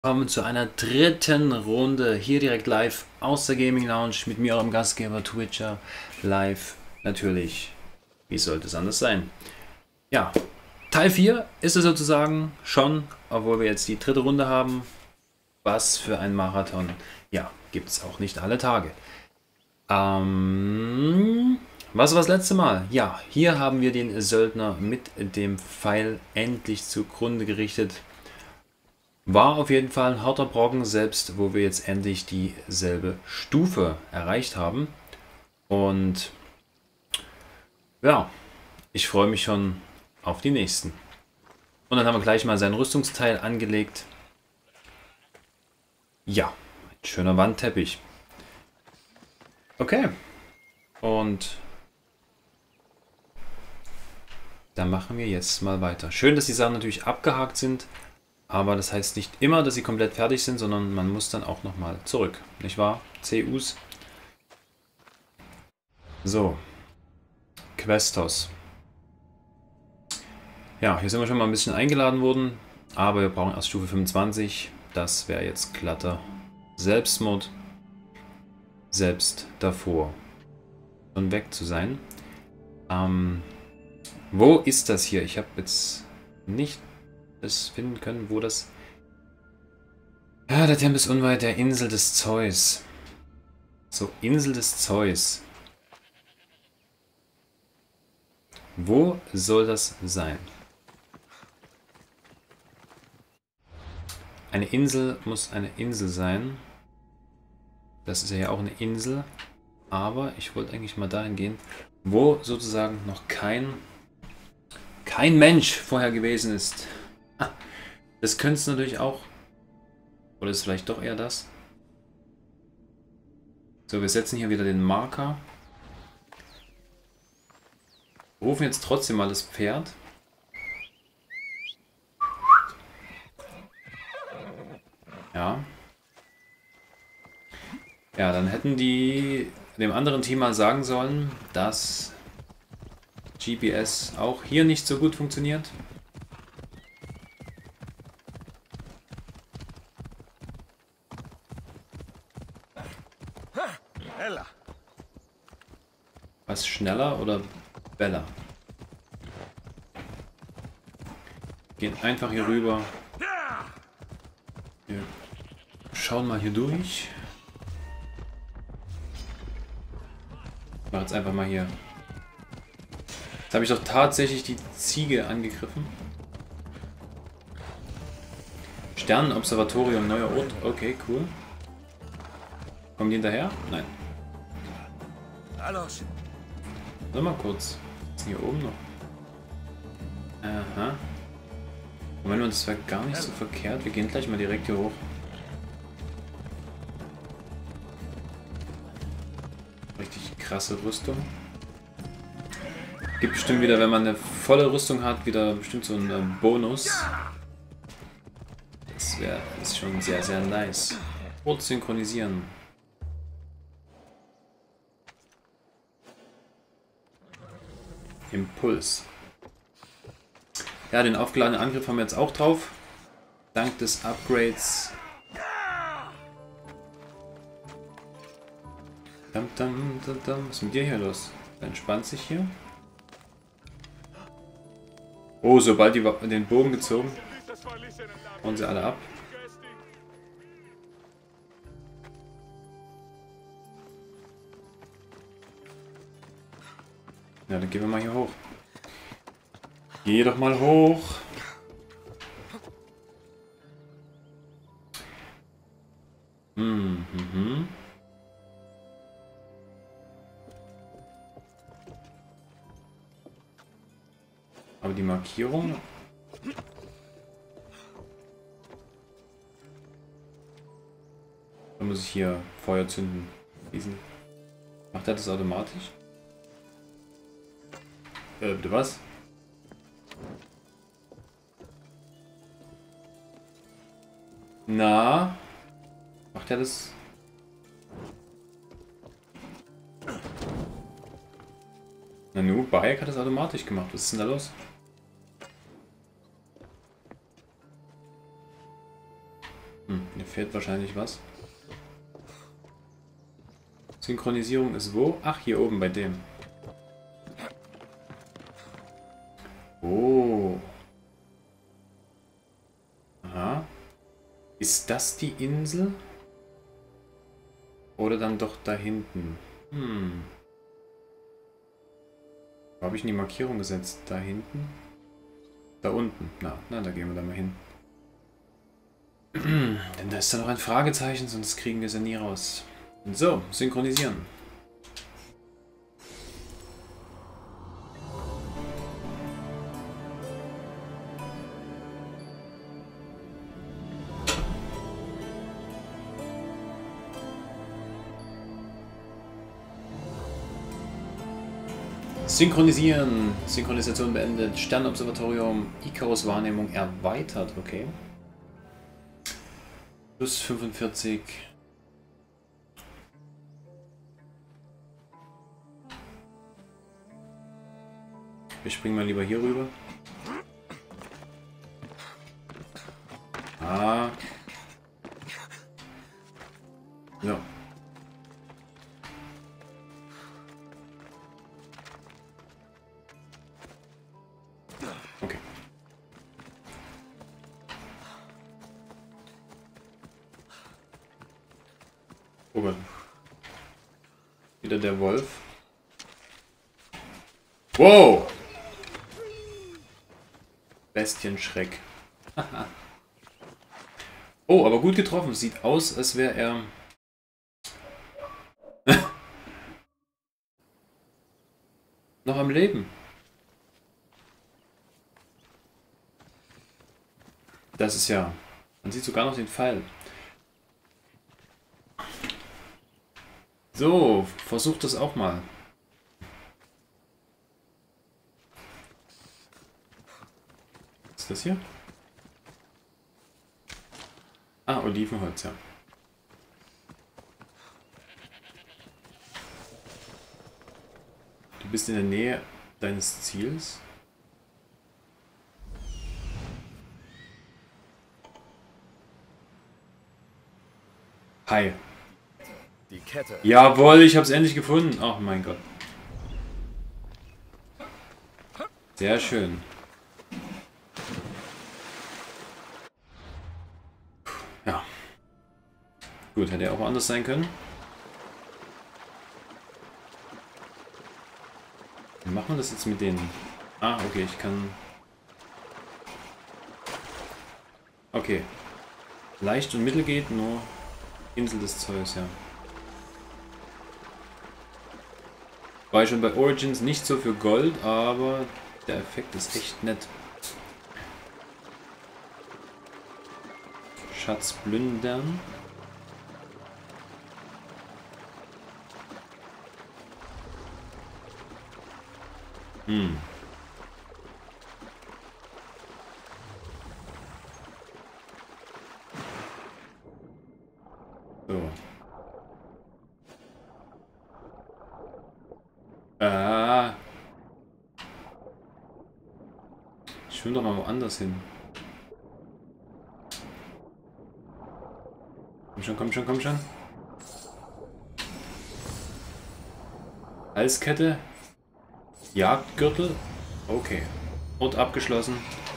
Willkommen zu einer dritten Runde hier direkt live aus der Gaming Lounge mit mir, eurem Gastgeber Twitcher, live natürlich. Wie sollte es anders sein? Ja, Teil 4 ist es sozusagen schon, obwohl wir jetzt die dritte Runde haben. Was für ein Marathon. Ja, gibt es auch nicht alle Tage. Was war das letzte Mal? Ja, hier haben wir den Söldner mit dem Pfeil endlich zugrunde gerichtet. War auf jeden Fall ein harter Brocken, selbst wo wir jetzt endlich dieselbe Stufe erreicht haben. Und ja, ich freue mich schon auf die nächsten. Und dann haben wir gleich mal sein Rüstungsteil angelegt. Ja, ein schöner Wandteppich. Okay. Und dann machen wir jetzt mal weiter. Schön, dass die Sachen natürlich abgehakt sind. Aber das heißt nicht immer, dass sie komplett fertig sind, sondern man muss dann auch nochmal zurück. Nicht wahr? CUs. So. Questos. Ja, hier sind wir schon mal ein bisschen eingeladen worden. Aber wir brauchen erst Stufe 25. Das wäre jetzt glatter Selbstmord. Selbst davor. Und weg zu sein. Wo ist das hier? Ich habe jetzt nicht es finden können, wo das... Ja, der Tempel ist unweit der Insel des Zeus. So, Insel des Zeus. Wo soll das sein? Eine Insel muss eine Insel sein. Das ist ja auch eine Insel. Aber ich wollte eigentlich mal dahin gehen, wo sozusagen noch kein Mensch vorher gewesen ist. Das könnte es natürlich auch. Oder ist vielleicht doch eher das? So, wir setzen hier wieder den Marker. Rufen jetzt trotzdem mal das Pferd. Ja. Ja, dann hätten die dem anderen Team mal sagen sollen, dass GPS auch hier nicht so gut funktioniert. Was schneller oder Bella? Gehen einfach hier rüber. Wir schauen mal hier durch. Ich mache jetzt einfach mal hier. Jetzt habe ich doch tatsächlich die Ziege angegriffen. Sternenobservatorium, neuer Ort. Okay, cool. Kommen die hinterher? Nein. Warte mal kurz. Was ist hier oben noch? Aha. Moment, das war gar nicht so verkehrt. Wir gehen gleich mal direkt hier hoch. Richtig krasse Rüstung. Gibt bestimmt wieder, wenn man eine volle Rüstung hat, wieder bestimmt so einen Bonus. Das ist schon sehr, sehr nice. Ort synchronisieren. Impuls. Ja, den aufgeladenen Angriff haben wir jetzt auch drauf. Dank des Upgrades. Was ist mit dir hier los? Er entspannt sich hier. Oh, sobald die den Bogen gezogen, hauen sie alle ab. Ja, dann gehen wir mal hier hoch. Geh doch mal hoch. Aber die Markierung... Da muss ich hier Feuer zünden. Macht er das automatisch? Bitte was? Na? Macht er das? Nanu, Bayek hat das automatisch gemacht. Was ist denn da los? Mir fehlt wahrscheinlich was. Synchronisierung ist wo? Ach, hier oben bei dem. Oh. Aha. Ist das die Insel? Oder dann doch da hinten? Hm. Wo habe ich denn die Markierung gesetzt? Da hinten? Da unten. Na, da gehen wir da mal hin. Denn da ist da noch ein Fragezeichen, sonst kriegen wir es ja nie raus. So, synchronisieren. Synchronisieren. Synchronisation beendet. Sternobservatorium. Icarus Wahrnehmung erweitert. Okay. Plus 45. Wir springen mal lieber hier rüber. Ah. So. Okay. Oh Gott. Wieder der Wolf. Wow! Bestienschreck. Oh, aber gut getroffen. Sieht aus, als wäre er... noch am Leben. Das ist ja... Man sieht sogar noch den Pfeil. So, versucht das auch mal. Was ist das hier? Ah, Olivenholz, ja. Du bist in der Nähe deines Ziels. Hi. Die Kette. Jawohl, ich habe es endlich gefunden. Oh mein Gott. Sehr schön. Ja. Gut, hätte ja auch anders sein können. Wie machen wir das jetzt mit denen? Ah, okay, ich kann... Okay. Leicht und mittel geht, nur Insel des Zeus, ja. War ich schon bei Origins nicht so für Gold, aber der Effekt ist echt nett. Schatz plündern. So. Ich will doch mal woanders hin. Komm schon, komm schon, komm schon. Halskette. Jagdgürtel. Okay. Ort abgeschlossen.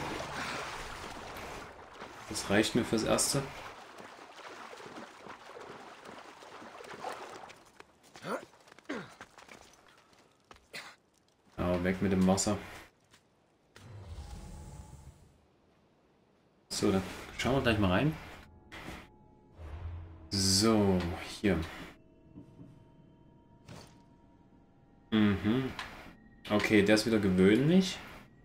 Das reicht mir fürs Erste. Aber weg mit dem Wasser. So, dann schauen wir gleich mal rein. So, hier. Okay, der ist wieder gewöhnlich.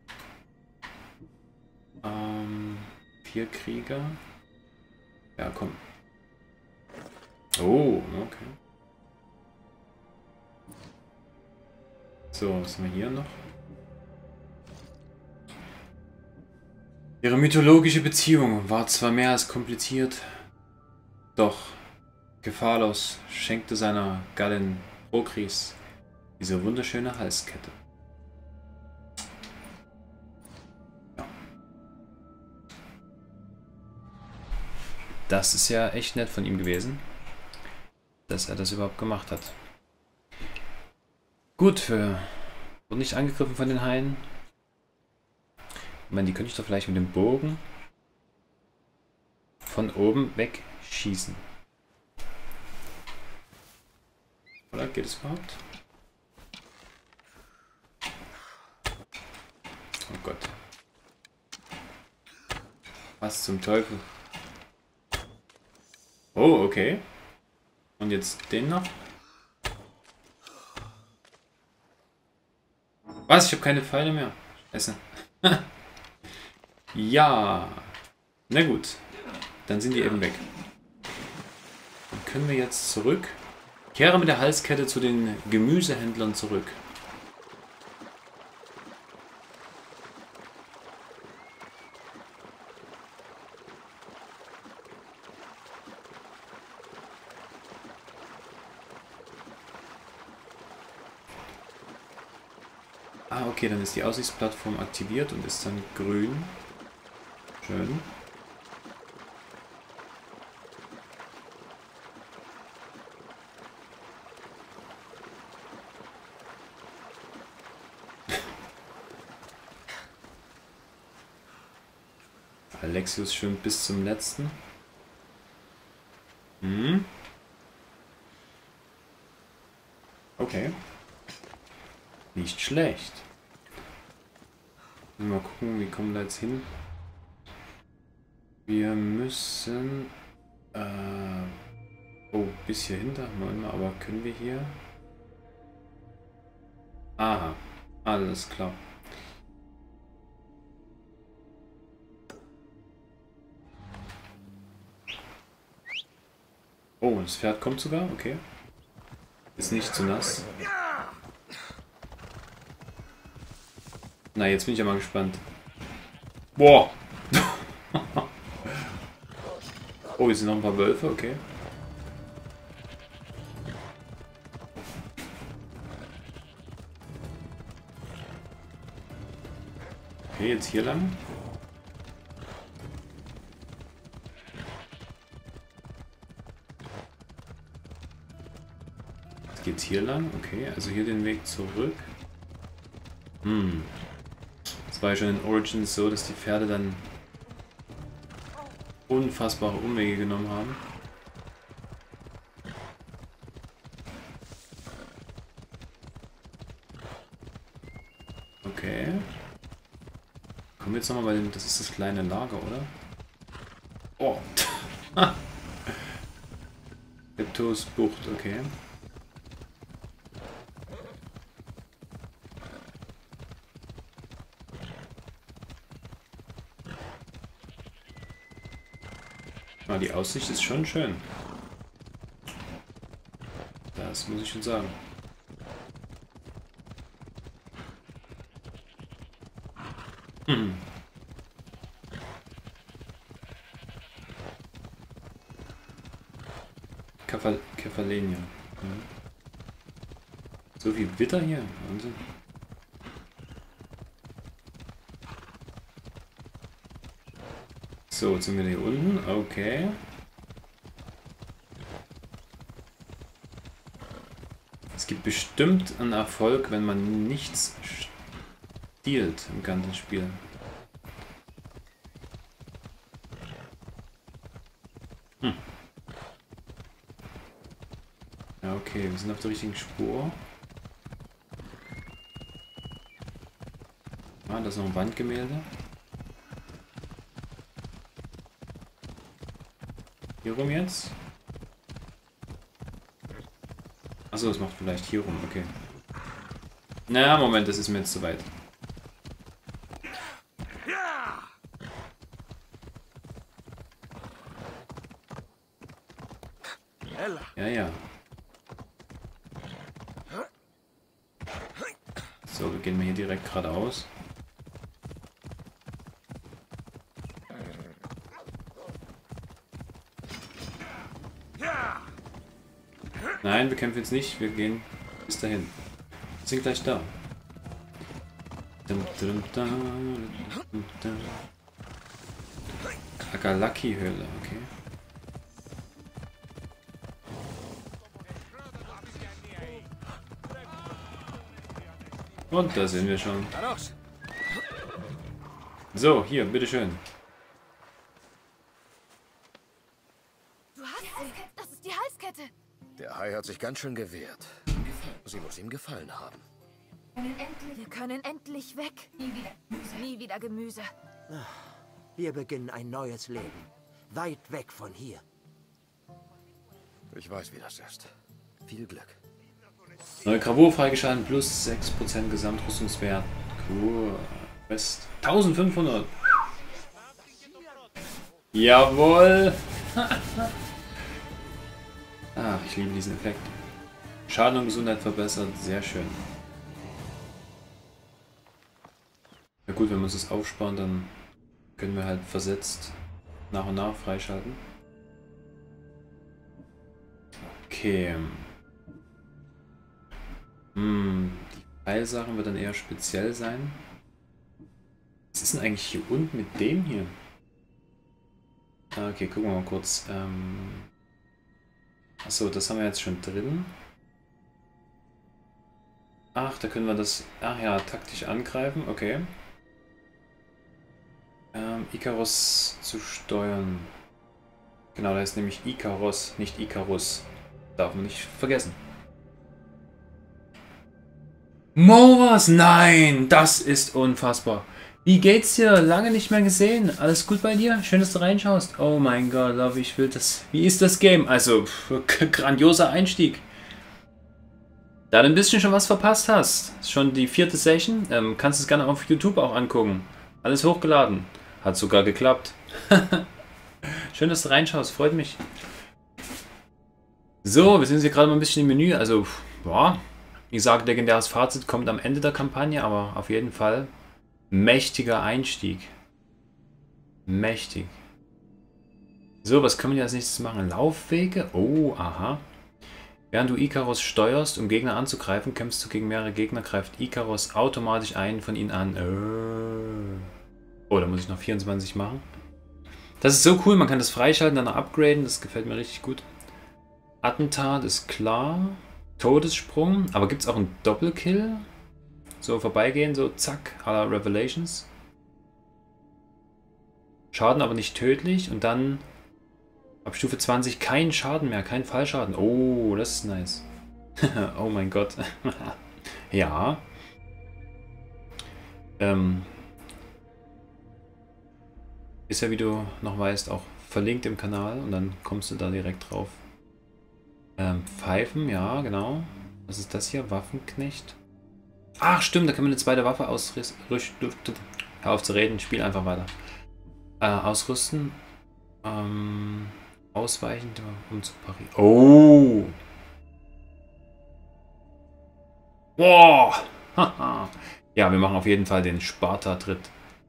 4 Krieger. Ja, komm. Oh, okay. So, was haben wir hier noch? Ihre mythologische Beziehung war zwar mehr als kompliziert, doch Kephalos schenkte seiner Gattin Prokris diese wunderschöne Halskette. Ja. Das ist ja echt nett von ihm gewesen, dass er das überhaupt gemacht hat. Gut, wurde nicht angegriffen von den Haien. Ich meine, die könnte ich doch vielleicht mit dem Bogen von oben wegschießen. Oder geht es überhaupt? Oh Gott. Was zum Teufel? Oh, okay. Und jetzt den noch? Was? Ich habe keine Pfeile mehr. Scheiße. Ja. Na gut. Dann sind die eben weg. Dann können wir jetzt zurück. Kehre mit der Halskette zu den Gemüsehändlern zurück. Ah, okay, dann ist die Aussichtsplattform aktiviert und ist dann grün. Schön. Alexius schwimmt bis zum letzten. Hm. Okay. Nicht schlecht. Mal gucken, wie kommen wir da jetzt hin? Wir müssen... oh, bis hier hinter haben wir immer, aber können wir hier... Aha, alles klar. Oh, das Pferd kommt sogar, okay. Ist nicht zu nass. Na, jetzt bin ich ja mal gespannt. Boah! Oh, hier sind noch ein paar Wölfe, okay. Okay, jetzt hier lang. Jetzt geht's hier lang, okay. Also hier den Weg zurück. Hm. Das war ja schon in Origins so, dass die Pferde dann unfassbare Umwege genommen haben. Okay. Kommen wir jetzt nochmal bei dem... Das ist das kleine Lager, oder? Oh. Eptos Bucht, okay. Ah, die Aussicht ist schon schön. Das muss ich schon sagen. Hm. Kefalenia. Ja. So viel Witter hier. Wahnsinn. So, jetzt sind wir hier unten. Okay. Es gibt bestimmt einen Erfolg, wenn man nichts stiehlt im ganzen Spiel. Hm. Ja, okay, wir sind auf der richtigen Spur. Ah, da ist noch ein Wandgemälde. Hier rum jetzt? Achso, das macht vielleicht hier rum, okay. Na, Moment, das ist mir jetzt zu weit. Ja, ja. So, wir gehen mal hier direkt geradeaus. Nein, wir kämpfen jetzt nicht. Wir gehen bis dahin. Wir sind gleich da. Agalaki-Höhle, okay. Und da sind wir schon. Na los. So, hier, bitteschön. Du hast sie. Das ist die Halskette. Der Hai hat sich ganz schön gewehrt. Sie muss ihm gefallen haben. Wir können endlich weg. Nie wieder Gemüse. Wir beginnen ein neues Leben. Weit weg von hier. Ich weiß, wie das ist. Viel Glück. Neue Gravur freigeschalten, plus 6% Gesamtrüstungswert. Cool. Best 1500. Jawohl. Ach, ich liebe diesen Effekt. Schaden und Gesundheit verbessert. Sehr schön. Ja gut, wenn wir uns das aufsparen, dann können wir halt versetzt nach und nach freischalten. Okay. Die Pfeilsachen wird dann eher speziell sein. Was ist denn eigentlich hier unten mit dem hier? Okay, gucken wir mal kurz. Achso, das haben wir jetzt schon drin. Ach, da können wir das... Ach ja, taktisch angreifen. Okay. Icarus zu steuern. Genau, da ist nämlich Icarus, nicht Icarus. Darf man nicht vergessen. Moras, nein! Das ist unfassbar. Wie geht's dir? Lange nicht mehr gesehen. Alles gut bei dir? Schön, dass du reinschaust. Oh mein Gott, Love, ich will das... Wie ist das Game? Also, grandioser Einstieg. Da du ein bisschen schon was verpasst hast, ist schon die 4. Session, kannst du es gerne auf YouTube auch angucken. Alles hochgeladen. Hat sogar geklappt. Schön, dass du reinschaust, freut mich. So, wir sind hier gerade mal ein bisschen im Menü. Also, boah, wie gesagt, legendäres Fazit kommt am Ende der Kampagne, aber auf jeden Fall mächtiger Einstieg. Mächtig. So, was können wir als nächstes machen? Laufwege? Oh, aha. Während du Icarus steuerst, um Gegner anzugreifen, kämpfst du gegen mehrere Gegner, greift Icarus automatisch einen von ihnen an. Oh, da muss ich noch 24 machen. Das ist so cool, man kann das freischalten, dann noch upgraden, das gefällt mir richtig gut. Attentat ist klar. Todessprung, aber gibt es auch einen Doppelkill? So vorbeigehen, so zack, à la Revelations. Schaden aber nicht tödlich und dann ab Stufe 20 kein Schaden mehr, kein Fallschaden. Oh, das ist nice. Oh mein Gott. Ja. Ist ja, wie du noch weißt, auch verlinkt im Kanal und dann kommst du da direkt drauf. Pfeifen, ja, genau. Was ist das hier? Waffenknecht. Ach, stimmt, da kann man eine zweite Waffe ausrüsten. Hör auf zu reden, spiel einfach weiter. Ausrüsten. Ausweichen, um zu parieren. Oh! Boah! Ja, wir machen auf jeden Fall den Sparta-Tritt.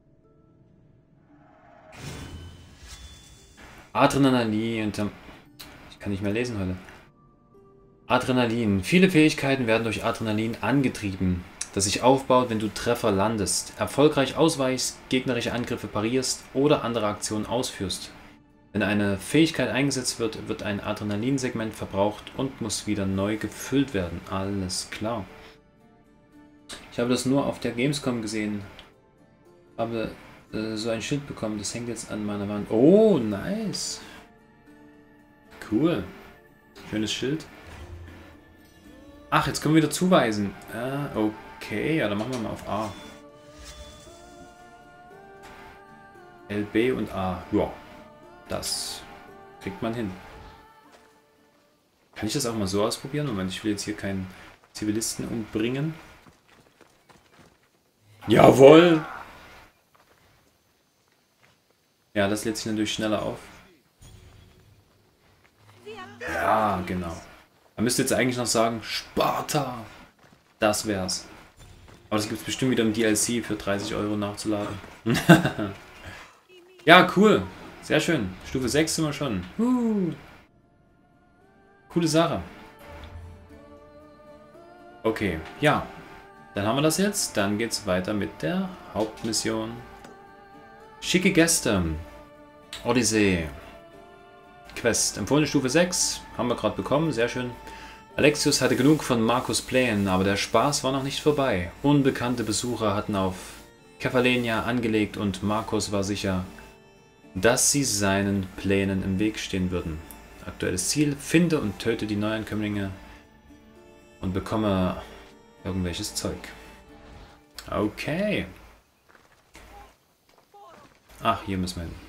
Adrenalin. Ich kann nicht mehr lesen heute. Adrenalin. Viele Fähigkeiten werden durch Adrenalin angetrieben, das sich aufbaut, wenn du Treffer landest, erfolgreich ausweichst, gegnerische Angriffe parierst oder andere Aktionen ausführst. Wenn eine Fähigkeit eingesetzt wird, wird ein Adrenalinsegment verbraucht und muss wieder neu gefüllt werden. Alles klar. Ich habe das nur auf der Gamescom gesehen. Habe so ein Schild bekommen, das hängt jetzt an meiner Wand. Oh, nice. Cool. Schönes Schild. Ach, jetzt können wir wieder zuweisen. Okay, ja, dann machen wir mal auf A. LB und A. Ja, das kriegt man hin. Kann ich das auch mal so ausprobieren? Moment, ich will jetzt hier keinen Zivilisten umbringen. Jawohl! Ja, das lädt sich natürlich schneller auf. Ja, genau. Man müsste jetzt eigentlich noch sagen, Sparta. Das wär's. Aber das gibt es bestimmt wieder im DLC für 30 € nachzuladen. Ja, cool. Sehr schön. Stufe 6 sind wir schon. Coole Sache. Okay, ja. Dann haben wir das jetzt. Dann geht's weiter mit der Hauptmission. Schicke Gäste. Odyssee. Quest. Empfohlene Stufe 6. Haben wir gerade bekommen. Sehr schön. Alexius hatte genug von Markus' Plänen, aber der Spaß war noch nicht vorbei. Unbekannte Besucher hatten auf Kefalenia angelegt und Markus war sicher, dass sie seinen Plänen im Weg stehen würden. Aktuelles Ziel: finde und töte die Neuankömmlinge und bekomme irgendwelches Zeug. Okay. Ach, hier müssen wir hin.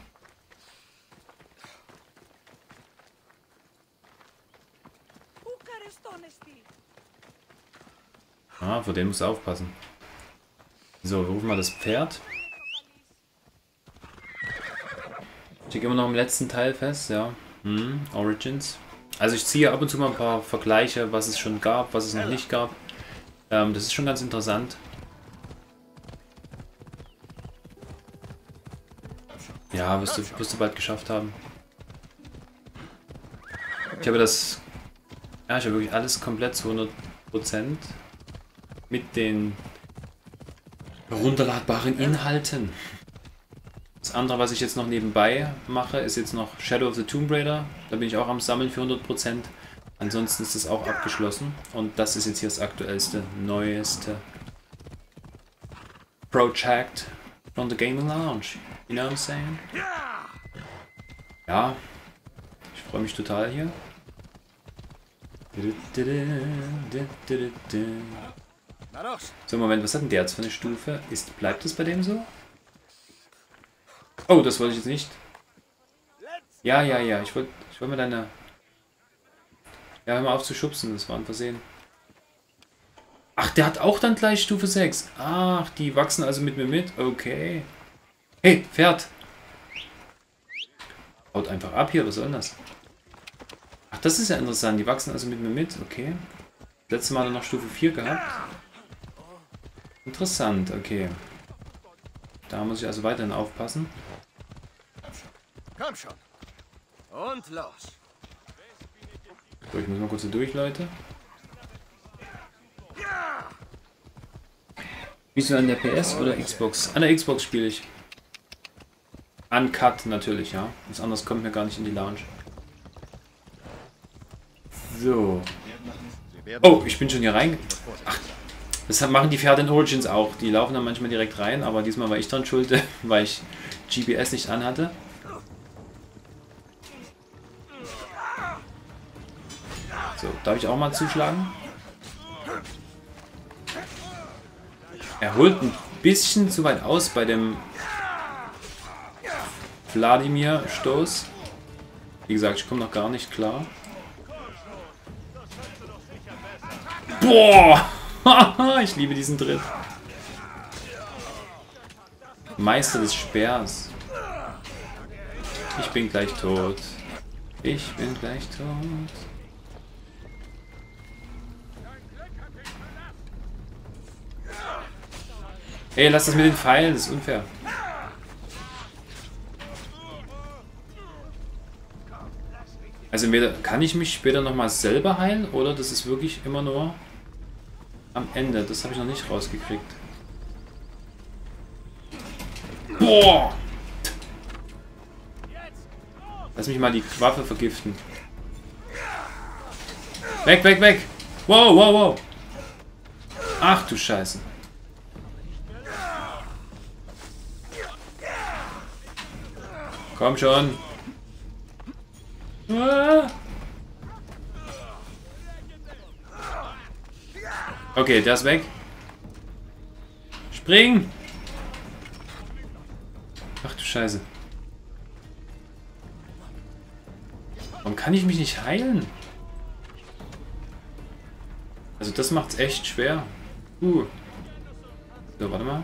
Ah, vor dem muss aufpassen. So, wir rufen mal das Pferd. Ich stecke immer noch im letzten Teil fest, ja. Origins. Also ich ziehe ab und zu mal ein paar Vergleiche, was es schon gab, was es noch nicht gab. Das ist schon ganz interessant. Ja, wirst du bald geschafft haben. Ich habe das... Ja, ich habe wirklich alles komplett zu 100% mit den herunterladbaren Inhalten. Das andere, was ich jetzt noch nebenbei mache, ist jetzt noch Shadow of the Tomb Raider. Da bin ich auch am Sammeln für 100%. Ansonsten ist das auch abgeschlossen. Und das ist jetzt hier das aktuellste, neueste Project from the Gaming Lounge. You know what I'm saying? Ja, ich freue mich total hier. So, Moment, was hat denn der jetzt für eine Stufe? Bleibt es bei dem so? Oh, das wollte ich jetzt nicht. Ja, ich wollte mal deine... Ja, hör mal auf zu schubsen, das war ein Versehen. Ach, der hat auch dann gleich Stufe 6. Ach, die wachsen also mit mir mit. Okay. Hey, Pferd. Haut einfach ab hier, was soll denn das? Ach, das ist ja interessant. Die wachsen also mit mir mit. Okay. Letztes Mal noch Stufe 4 gehabt. Interessant, okay. Da muss ich also weiterhin aufpassen. Komm schon. Und los. So, ich muss mal kurz hier durch, Leute. Bist du an der PS oder Xbox? An der Xbox spiele ich. Uncut natürlich, ja. Was anderes kommt mir gar nicht in die Lounge. So. Oh, ich bin schon hier rein. Ach, das machen die Pferde in Origins auch. Die laufen dann manchmal direkt rein, aber diesmal war ich dran schuld, weil ich GPS nicht anhatte. So, darf ich auch mal zuschlagen? Er holt ein bisschen zu weit aus bei dem Wladimir-Stoß. Wie gesagt, ich komme noch gar nicht klar. Boah! Ich liebe diesen Tritt. Meister des Speers. Ich bin gleich tot. Ich bin gleich tot. Ey, lass das mit den Pfeilen, das ist unfair. Also entweder kann ich mich später nochmal selber heilen oder das ist wirklich immer nur am Ende. Das habe ich noch nicht rausgekriegt. Boah! Lass mich mal die Waffe vergiften. Weg, weg, weg! Wow, wow, wow! Ach du Scheiße. Komm schon. Okay, der ist weg. Spring! Ach du Scheiße. Warum kann ich mich nicht heilen? Also das macht's echt schwer. So, warte mal.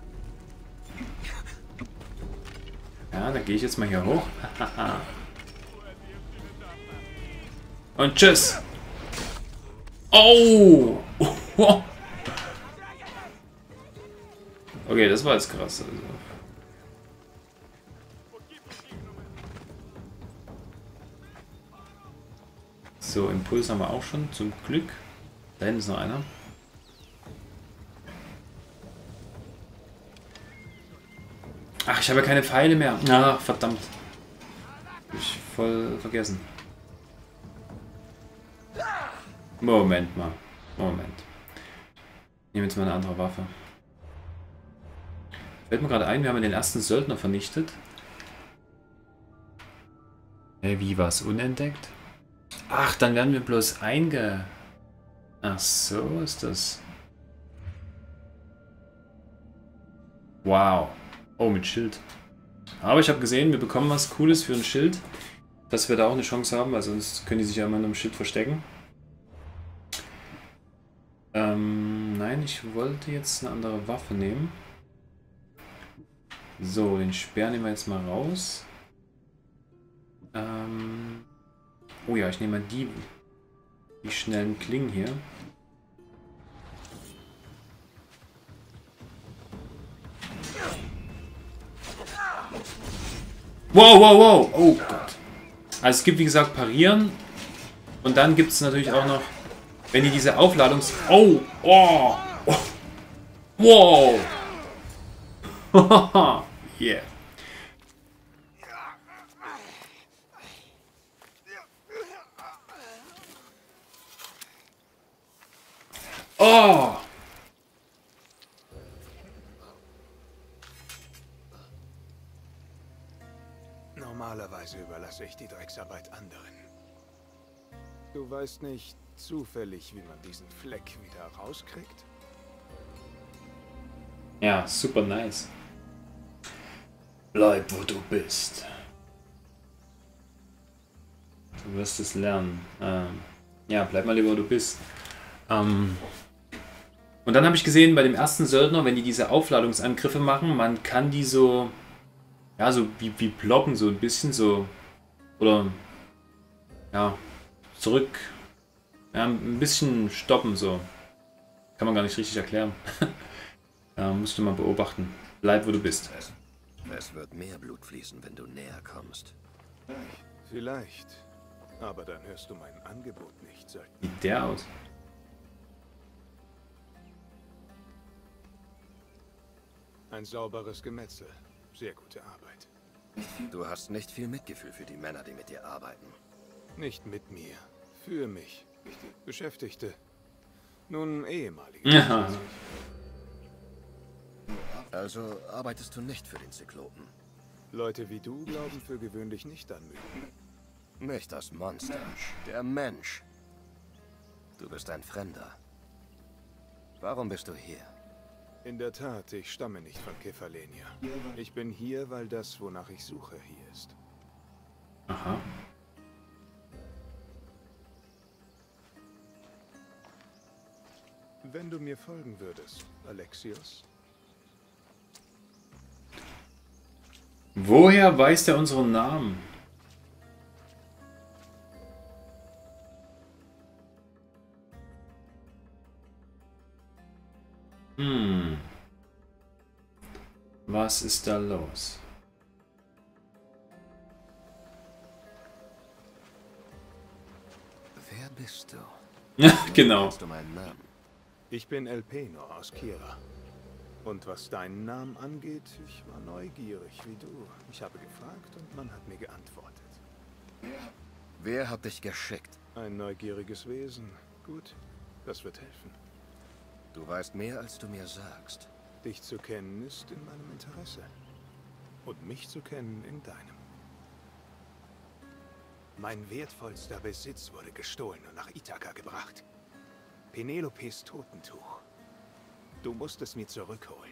Ja, da gehe ich jetzt mal hier hoch. Und tschüss. Oh! Okay, das war jetzt krass. Also. So, Impuls haben wir auch schon, zum Glück. Da hinten ist noch einer. Ach, ich habe ja keine Pfeile mehr. Ach, verdammt. Hab ich voll vergessen. Moment mal. Moment. Ich nehme jetzt mal eine andere Waffe. Fällt mir gerade ein, wir haben den ersten Söldner vernichtet. Hey, wie war es unentdeckt? Ach, dann werden wir bloß Ach, so ist das. Wow. Oh, mit Schild. Aber ich habe gesehen, wir bekommen was Cooles für ein Schild. Dass wir da auch eine Chance haben, weil sonst können die sich ja immer in einem Schild verstecken. Nein, ich wollte jetzt eine andere Waffe nehmen. So, den Speer nehmen wir jetzt mal raus. Oh ja, ich nehme mal die schnellen Klingen hier. Wow, wow, wow. Oh Gott. Also es gibt wie gesagt Parieren. Und dann gibt es natürlich auch noch, wenn die diese Aufladungs... Oh, oh, oh. Wow. Yeah. Oh. Normalerweise überlasse ich die Drecksarbeit anderen. Du weißt nicht zufällig, wie man diesen Fleck wieder rauskriegt? Ja, super nice. Bleib, wo du bist. Du wirst es lernen. Ja, bleib mal lieber, wo du bist. Und dann habe ich gesehen, bei dem ersten Söldner, wenn die diese Aufladungsangriffe machen, man kann die so, ja, so wie blocken, so ein bisschen so, oder, ja, zurück, ja, ein bisschen stoppen, so. Kann man gar nicht richtig erklären. Ja, musst du mal beobachten. Bleib, wo du bist. Es wird mehr Blut fließen, wenn du näher kommst. Vielleicht. Aber dann hörst du mein Angebot nicht, Söldner. Wie sieht der aus? Ein sauberes Gemetzel. Sehr gute Arbeit. Du hast nicht viel Mitgefühl für die Männer, die mit dir arbeiten. Nicht mit mir. Für mich. Beschäftigte. Nun, ehemalige. Ja. Also arbeitest du nicht für den Zyklopen. Leute wie du glauben für gewöhnlich nicht an Mythen. Nicht das Monster, der Mensch. Du bist ein Fremder. Warum bist du hier? In der Tat, ich stamme nicht von Kefalenia. Ich bin hier, weil das, wonach ich suche, hier ist. Aha. Wenn du mir folgen würdest, Alexios. Woher weiß er unseren Namen? Was ist da los? Wer bist du? Ja, genau. Kennst du meinen Namen? Ich bin Elpenor aus Kira. Und was deinen Namen angeht, ich war neugierig wie du. Ich habe gefragt und man hat mir geantwortet. Wer hat dich geschickt? Ein neugieriges Wesen. Gut, das wird helfen. Du weißt mehr, als du mir sagst. Dich zu kennen ist in meinem Interesse. Und mich zu kennen in deinem. Mein wertvollster Besitz wurde gestohlen und nach Ithaka gebracht. Penelopes Totentuch. Du musst es mir zurückholen.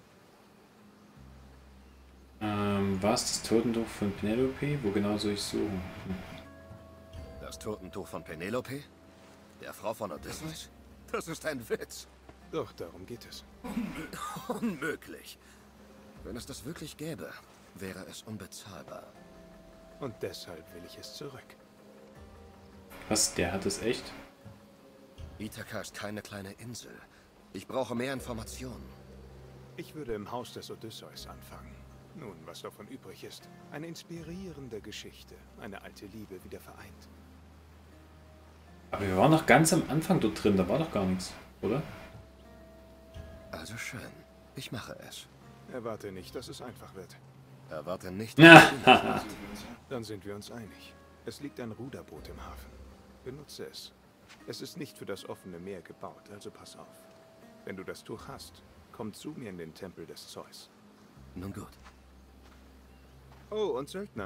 Was? Das Totentuch von Penelope? Wo genau soll ich suchen? Das Totentuch von Penelope? Der Frau von Odysseus? Das ist ein Witz. Doch, darum geht es. Unmöglich. Wenn es das wirklich gäbe, wäre es unbezahlbar. Und deshalb will ich es zurück. Was? Der hat es echt? Ithaka ist keine kleine Insel. Ich brauche mehr Informationen. Ich würde im Haus des Odysseus anfangen. Nun, was davon übrig ist. Eine inspirierende Geschichte. Eine alte Liebe wieder vereint. Aber wir waren noch ganz am Anfang dort drin, da war doch gar nichts, oder? Also schön. Ich mache es. Erwarte nicht, dass es einfach wird. Erwarte nicht. Dann sind wir uns einig. Es liegt ein Ruderboot im Hafen. Benutze es. Es ist nicht für das offene Meer gebaut, also pass auf. Wenn du das Tuch hast, komm zu mir in den Tempel des Zeus. Nun gut. Oh, und Söldner?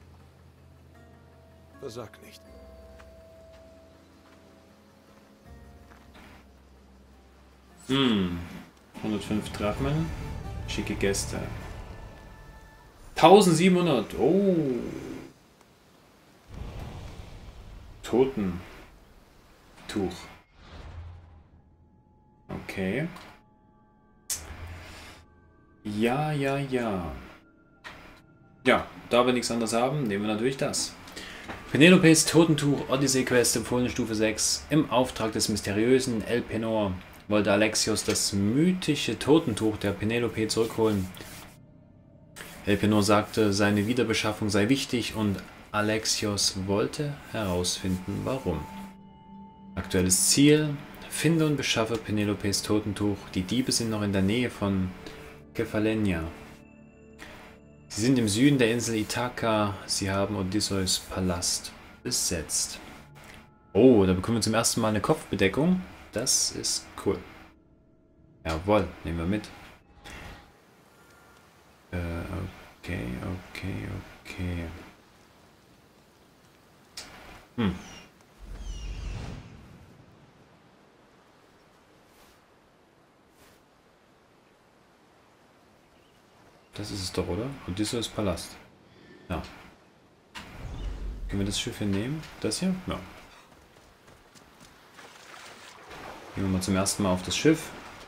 Versag nicht. Hm. 105 Drachmen. Schicke Gäste. 1700. Oh. Totentuch. Okay. Ja. Ja, da wir nichts anderes haben, nehmen wir natürlich das. Penelopes Totentuch, Odyssee-Quest, empfohlene Stufe 6. Im Auftrag des mysteriösen Elpenor wollte Alexios das mythische Totentuch der Penelope zurückholen. Elpenor sagte, seine Wiederbeschaffung sei wichtig und Alexios wollte herausfinden, warum. Aktuelles Ziel: Finde und beschaffe Penelopes Totentuch. Die Diebe sind noch in der Nähe von Kephalenia. Sie sind im Süden der Insel Ithaka. Sie haben Odysseus Palast besetzt. Oh, da bekommen wir zum ersten Mal eine Kopfbedeckung. Das ist cool. Jawohl, nehmen wir mit. Okay. Das ist es doch, oder? Odysseus Palast. Ja. Können wir das Schiff hier nehmen? Das hier? Ja. Gehen wir mal zum ersten Mal auf das Schiff.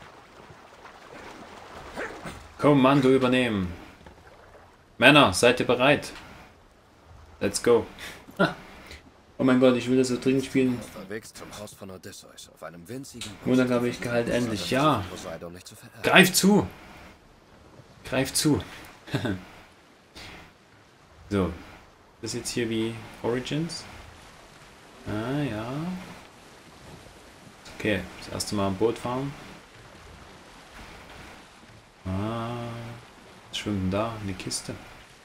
Kommando übernehmen. Männer, seid ihr bereit? Let's go. Oh mein Gott, ich will das so dringend spielen. Unterwegs zum Haus von Odysseus auf einem winzigen Wundergabigkeit endlich. Ja. Greif zu. Greif zu. So. Das ist jetzt hier wie Origins. Ah, ja. Okay, das erste Mal am Boot fahren. Ah, was schwimmt denn da? Eine Kiste.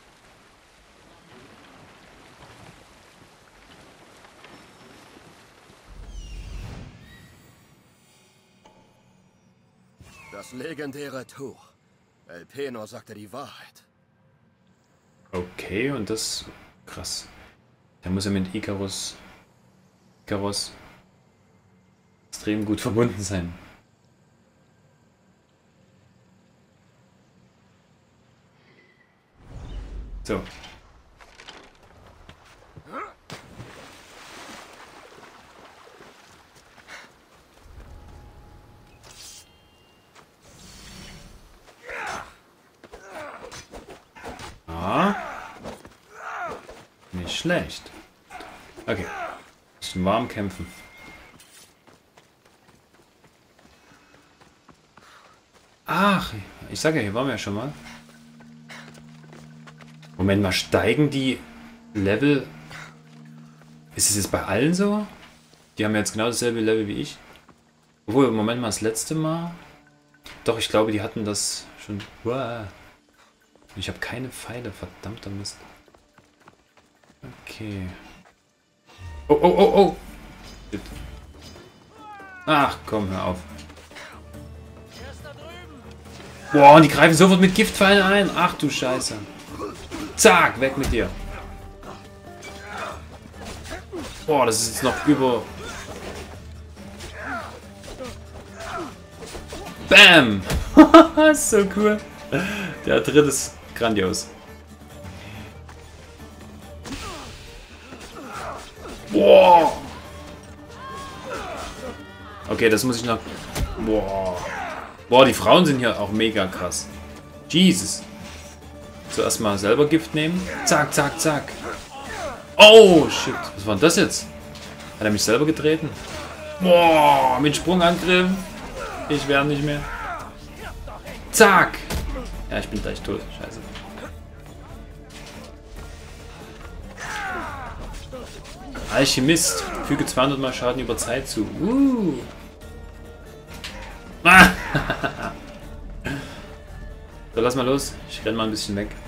Das legendäre Tuch. Elpenor sagte die Wahrheit. Okay, und das... Krass. Da muss er mit Ikaros extrem gut verbunden sein. So. Ah. Nicht schlecht. Okay. Bisschen warm kämpfen. Ach, ich sage ja, hier waren wir ja schon mal. Moment mal, steigen die Level... Ist es jetzt bei allen so? Die haben jetzt genau dasselbe Level wie ich. Obwohl, Moment mal, das letzte Mal... Doch, ich glaube, die hatten das schon... Uah. Ich habe keine Pfeile, verdammter Mist. Okay. Oh. Shit. Ach, komm, hör auf. Boah, und die greifen sofort mit Giftpfeilen ein. Ach du Scheiße. Zack, weg mit dir. Boah, das ist jetzt noch über... Bam! Ist so cool. Der dritte ist grandios. Boah! Okay, das muss ich noch... Boah. Boah, die Frauen sind hier auch mega krass. Jesus. Zuerst mal selber Gift nehmen. Zack. Oh, shit. Was war denn das jetzt? Hat er mich selber getreten? Boah, mit Sprungangriff. Ich werde nicht mehr. Zack. Ja, ich bin gleich tot. Scheiße. Alchemist. Füge 200 mal Schaden über Zeit zu. So, lass mal los. Ich renn mal ein bisschen weg.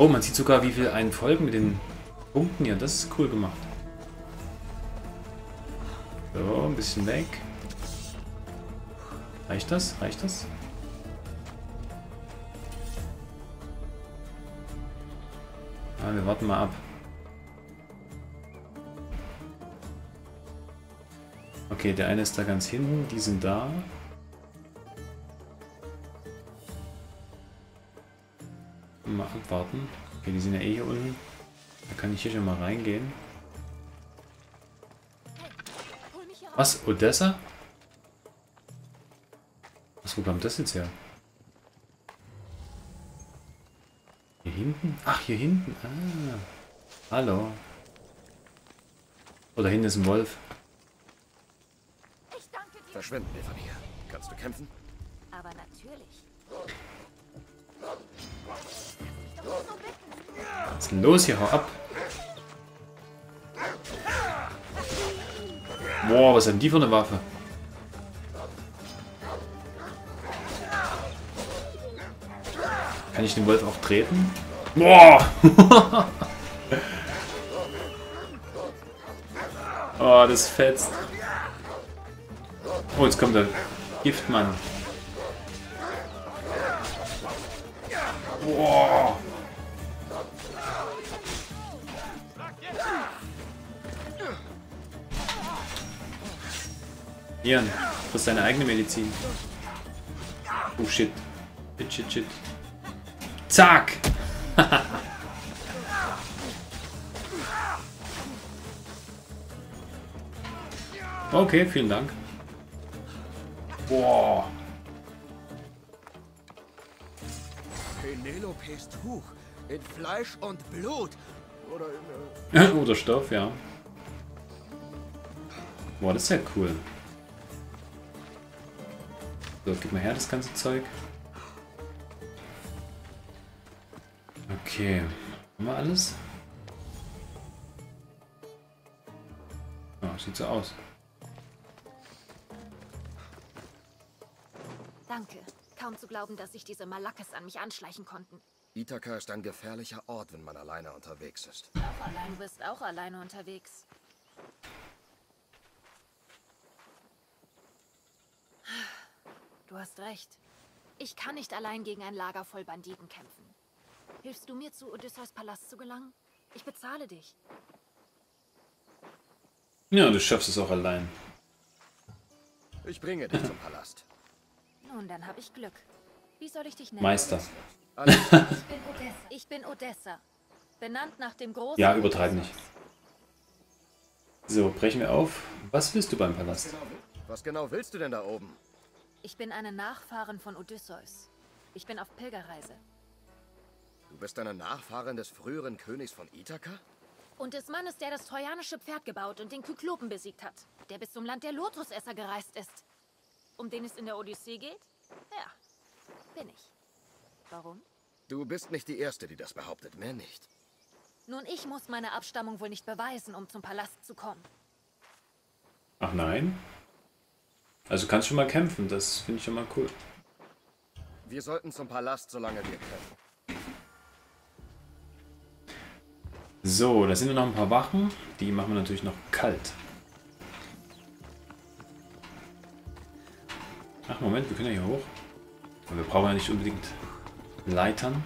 Oh, man sieht sogar, wie viel einen folgen mit den Punkten hier. Das ist cool gemacht. So, ein bisschen weg. Reicht das? Reicht das? Ah, wir warten mal ab. Okay, der eine ist da ganz hinten. Die sind da. Mal abwarten. Okay, die sind ja eh hier unten. Da kann ich hier schon mal reingehen. Was? Odessa? Was, wo kommt das jetzt her? Hier hinten? Ach, hier hinten. Ah. Hallo. Oder hinten ist ein Wolf. Ich danke dir. Verschwinden wir von hier. Kannst du kämpfen? Aber natürlich. Lass mich doch nicht so bitten. Was ist denn los hier? Hau ab. Boah, was haben die für eine Waffe? Kann ich den Wolf auch treten? Boah! Oh, das fetzt. Oh, jetzt kommt der Giftmann. Boah! Ian, du hast deine eigene Medizin. Oh shit. Shit, shit, shit. Zack! Okay, vielen Dank. Boah. Penelopes Tuch in Fleisch und Blut. Oder in... Oder Stoff, ja. Boah, das ist ja cool. So, gib mal her das ganze Zeug. Okay. Haben wir alles? Ja, sieht so aus. Danke. Kaum zu glauben, dass sich diese Malakes an mich anschleichen konnten. Ithaka ist ein gefährlicher Ort, wenn man alleine unterwegs ist. Du bist auch alleine unterwegs. Du hast recht. Ich kann nicht allein gegen ein Lager voll Banditen kämpfen. Hilfst du mir, zu Odysseus Palast zu gelangen? Ich bezahle dich. Ja, du schaffst es auch allein. Ich bringe dich zum Palast. Nun, dann habe ich Glück. Wie soll ich dich nennen? Meister. Ich bin Odessa. Benannt nach dem großen... Ja, übertreib nicht. So, brechen wir auf. Was willst du beim Palast? Was genau willst du denn da oben? Ich bin eine Nachfahrin von Odysseus. Ich bin auf Pilgerreise. Du bist eine Nachfahrin des früheren Königs von Ithaka? Und des Mannes, der das trojanische Pferd gebaut und den Kyklopen besiegt hat. Der bis zum Land der Lotusesser gereist ist. Um den es in der Odyssee geht? Ja, bin ich. Warum? Du bist nicht die Erste, die das behauptet, mehr nicht. Nun, ich muss meine Abstammung wohl nicht beweisen, um zum Palast zu kommen. Ach nein? Also kannst schon mal kämpfen, das finde ich schon mal cool. Wir sollten zum Palast, solange wir können. So, da sind noch ein paar Wachen. Die machen wir natürlich noch kalt. Ach, Moment, wir können ja hier hoch. Aber wir brauchen ja nicht unbedingt Leitern.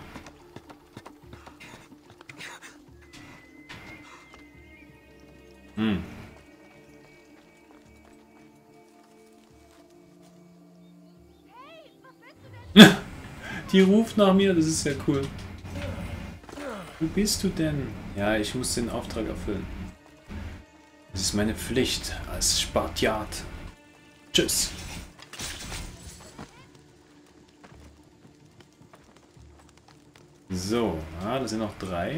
Die ruft nach mir, das ist ja cool. Wo bist du denn? Ja, ich muss den Auftrag erfüllen. Das ist meine Pflicht als Spartiat. Tschüss. So, das sind noch 3.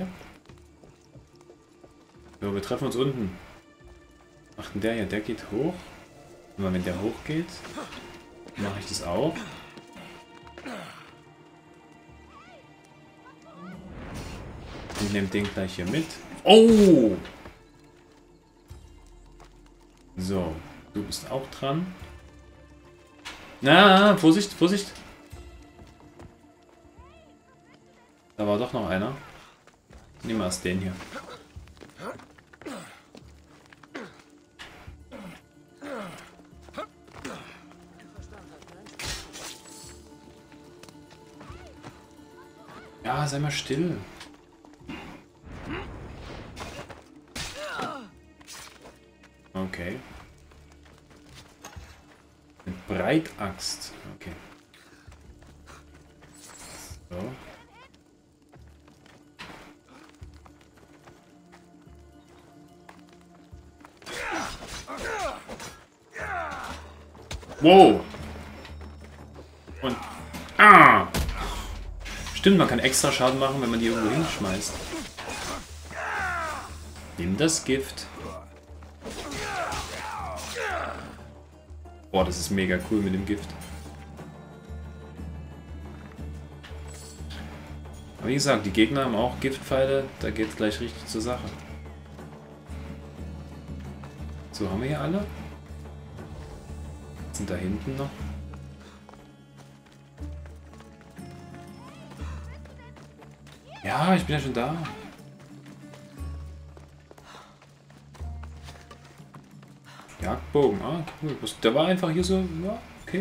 So, wir treffen uns unten. Ach, der hier, der geht hoch. Immer wenn der hochgeht, mache ich das auch. Ich nehme den gleich hier mit. Oh! So, du bist auch dran. Na, Vorsicht, Vorsicht. Da war doch noch einer. Nehmen wir erst den hier. Ja, sei mal still. Okay. Eine Breitaxt. Okay. So. Wow. Und stimmt, man kann extra Schaden machen, wenn man die irgendwo hinschmeißt. Nimm das Gift. Boah, das ist mega cool mit dem Gift. Aber wie gesagt, die Gegner haben auch Giftpfeile, da geht es gleich richtig zur Sache. So, haben wir hier alle? Sind da hinten noch? Ja, ich bin ja schon da. Jagdbogen, ah, cool. Der war einfach hier so, ja, okay.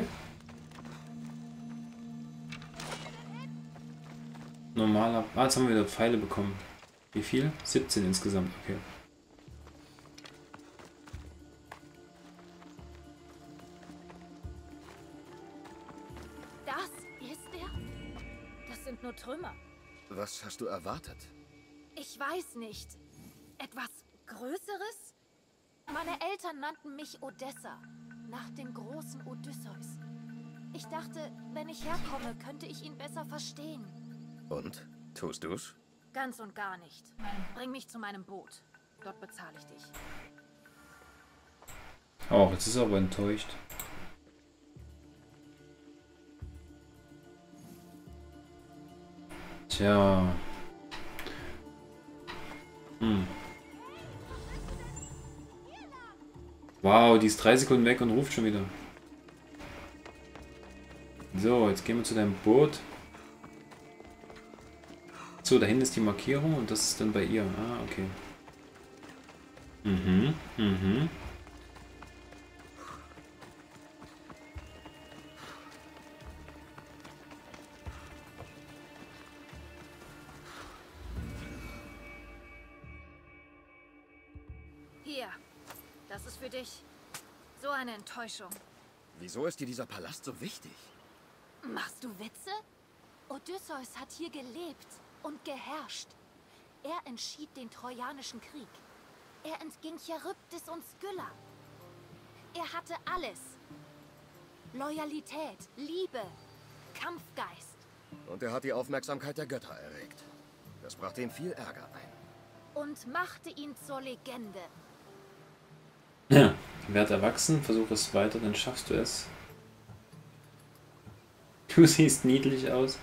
Normaler, jetzt haben wir wieder Pfeile bekommen. Wie viel? 17 insgesamt, okay. Das ist er? Das sind nur Trümmer. Was hast du erwartet? Ich weiß nicht. Etwas Größeres? Meine Eltern nannten mich Odessa, nach dem großen Odysseus. Ich dachte, wenn ich herkomme, könnte ich ihn besser verstehen. Und? Tust du's? Ganz und gar nicht. Bring mich zu meinem Boot. Dort bezahle ich dich. Oh, jetzt ist er aber enttäuscht. Tja. Wow, die ist 3 Sekunden weg und ruft schon wieder. So, jetzt gehen wir zu deinem Boot. So, da hinten ist die Markierung und das ist dann bei ihr. Ah, okay. Hier, das ist für dich. So eine Enttäuschung. Wieso ist dir dieser Palast so wichtig? Machst du Witze? Odysseus hat hier gelebt und geherrscht. Er entschied den Trojanischen Krieg. Er entging Charybdis und Skylla. Er hatte alles. Loyalität, Liebe, Kampfgeist. Und er hat die Aufmerksamkeit der Götter erregt. Das brachte ihm viel Ärger ein. Und machte ihn zur Legende. Ja, werd erwachsen, versuch es weiter, dann schaffst du es. Du siehst niedlich aus.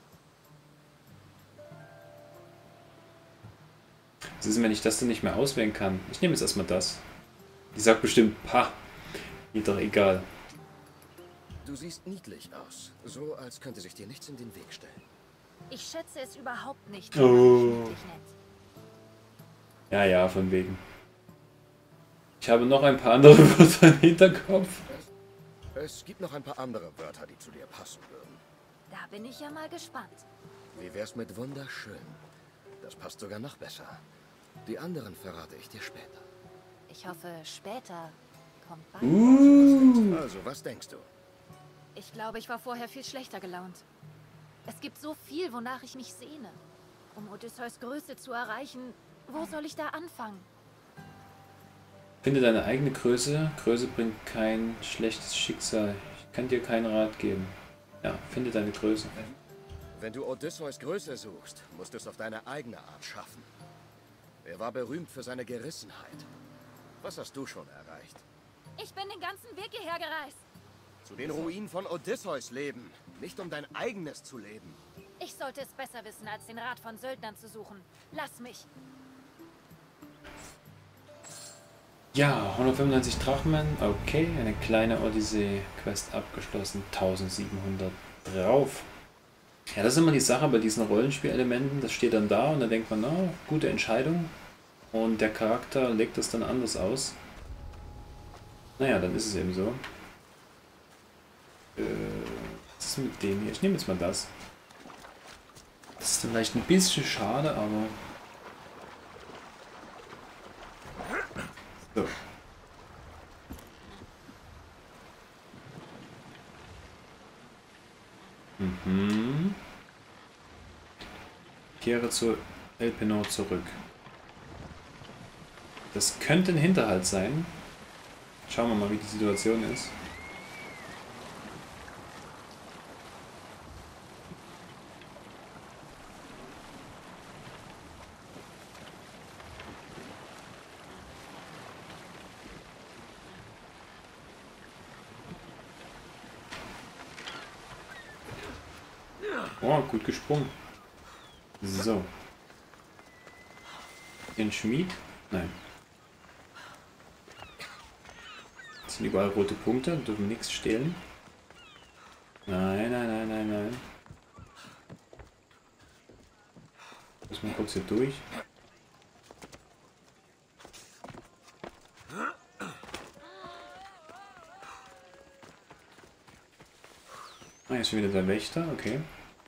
Was ist, wenn ich das denn nicht mehr auswählen kann? Ich nehme jetzt erstmal das. Die sagt bestimmt, pa, mir doch egal. Du siehst niedlich aus. So, als könnte sich dir nichts in den Weg stellen. Ich schätze es überhaupt nicht. Oh. Wirklich nett. Ja, ja, von wegen. Ich habe noch ein paar andere Wörter im Hinterkopf. Es gibt noch ein paar andere Wörter, die zu dir passen würden. Da bin ich ja mal gespannt. Wie wär's mit wunderschön? Das passt sogar noch besser. Die anderen verrate ich dir später. Ich hoffe, später kommt bald. Also, was denkst du? Ich glaube, ich war vorher viel schlechter gelaunt. Es gibt so viel, wonach ich mich sehne. Um Odysseus Größe zu erreichen, wo soll ich da anfangen? Finde deine eigene Größe. Größe bringt kein schlechtes Schicksal. Ich kann dir keinen Rat geben. Ja, finde deine Größe. Wenn du Odysseus Größe suchst, musst du es auf deine eigene Art schaffen. Er war berühmt für seine Gerissenheit. Was hast du schon erreicht? Ich bin den ganzen Weg hierher gereist. Zu den Ruinen von Odysseus leben, nicht um dein eigenes zu leben. Ich sollte es besser wissen, als den Rat von Söldnern zu suchen. Lass mich. Ja, 195 Drachmen. Okay, eine kleine Odyssee-Quest abgeschlossen. 1700 drauf. Ja, das ist immer die Sache bei diesen Rollenspielelementen. Das steht dann da und dann denkt man, na, gute Entscheidung. Und der Charakter legt das dann anders aus. Naja, dann ist es eben so. Was ist mit dem hier? Ich nehme jetzt mal das. Das ist vielleicht ein bisschen schade, aber... So. Kehre zu Elpenor zurück. Das könnte ein Hinterhalt sein. Schauen wir mal, wie die Situation ist. Oh, gut gesprungen. So. Den Schmied? Nein. Das sind überall rote Punkte, dürfen nichts stehlen. Nein, nein, nein, nein, nein. Muss mal kurz hier durch. Ah, hier ist schon wieder der Wächter, okay.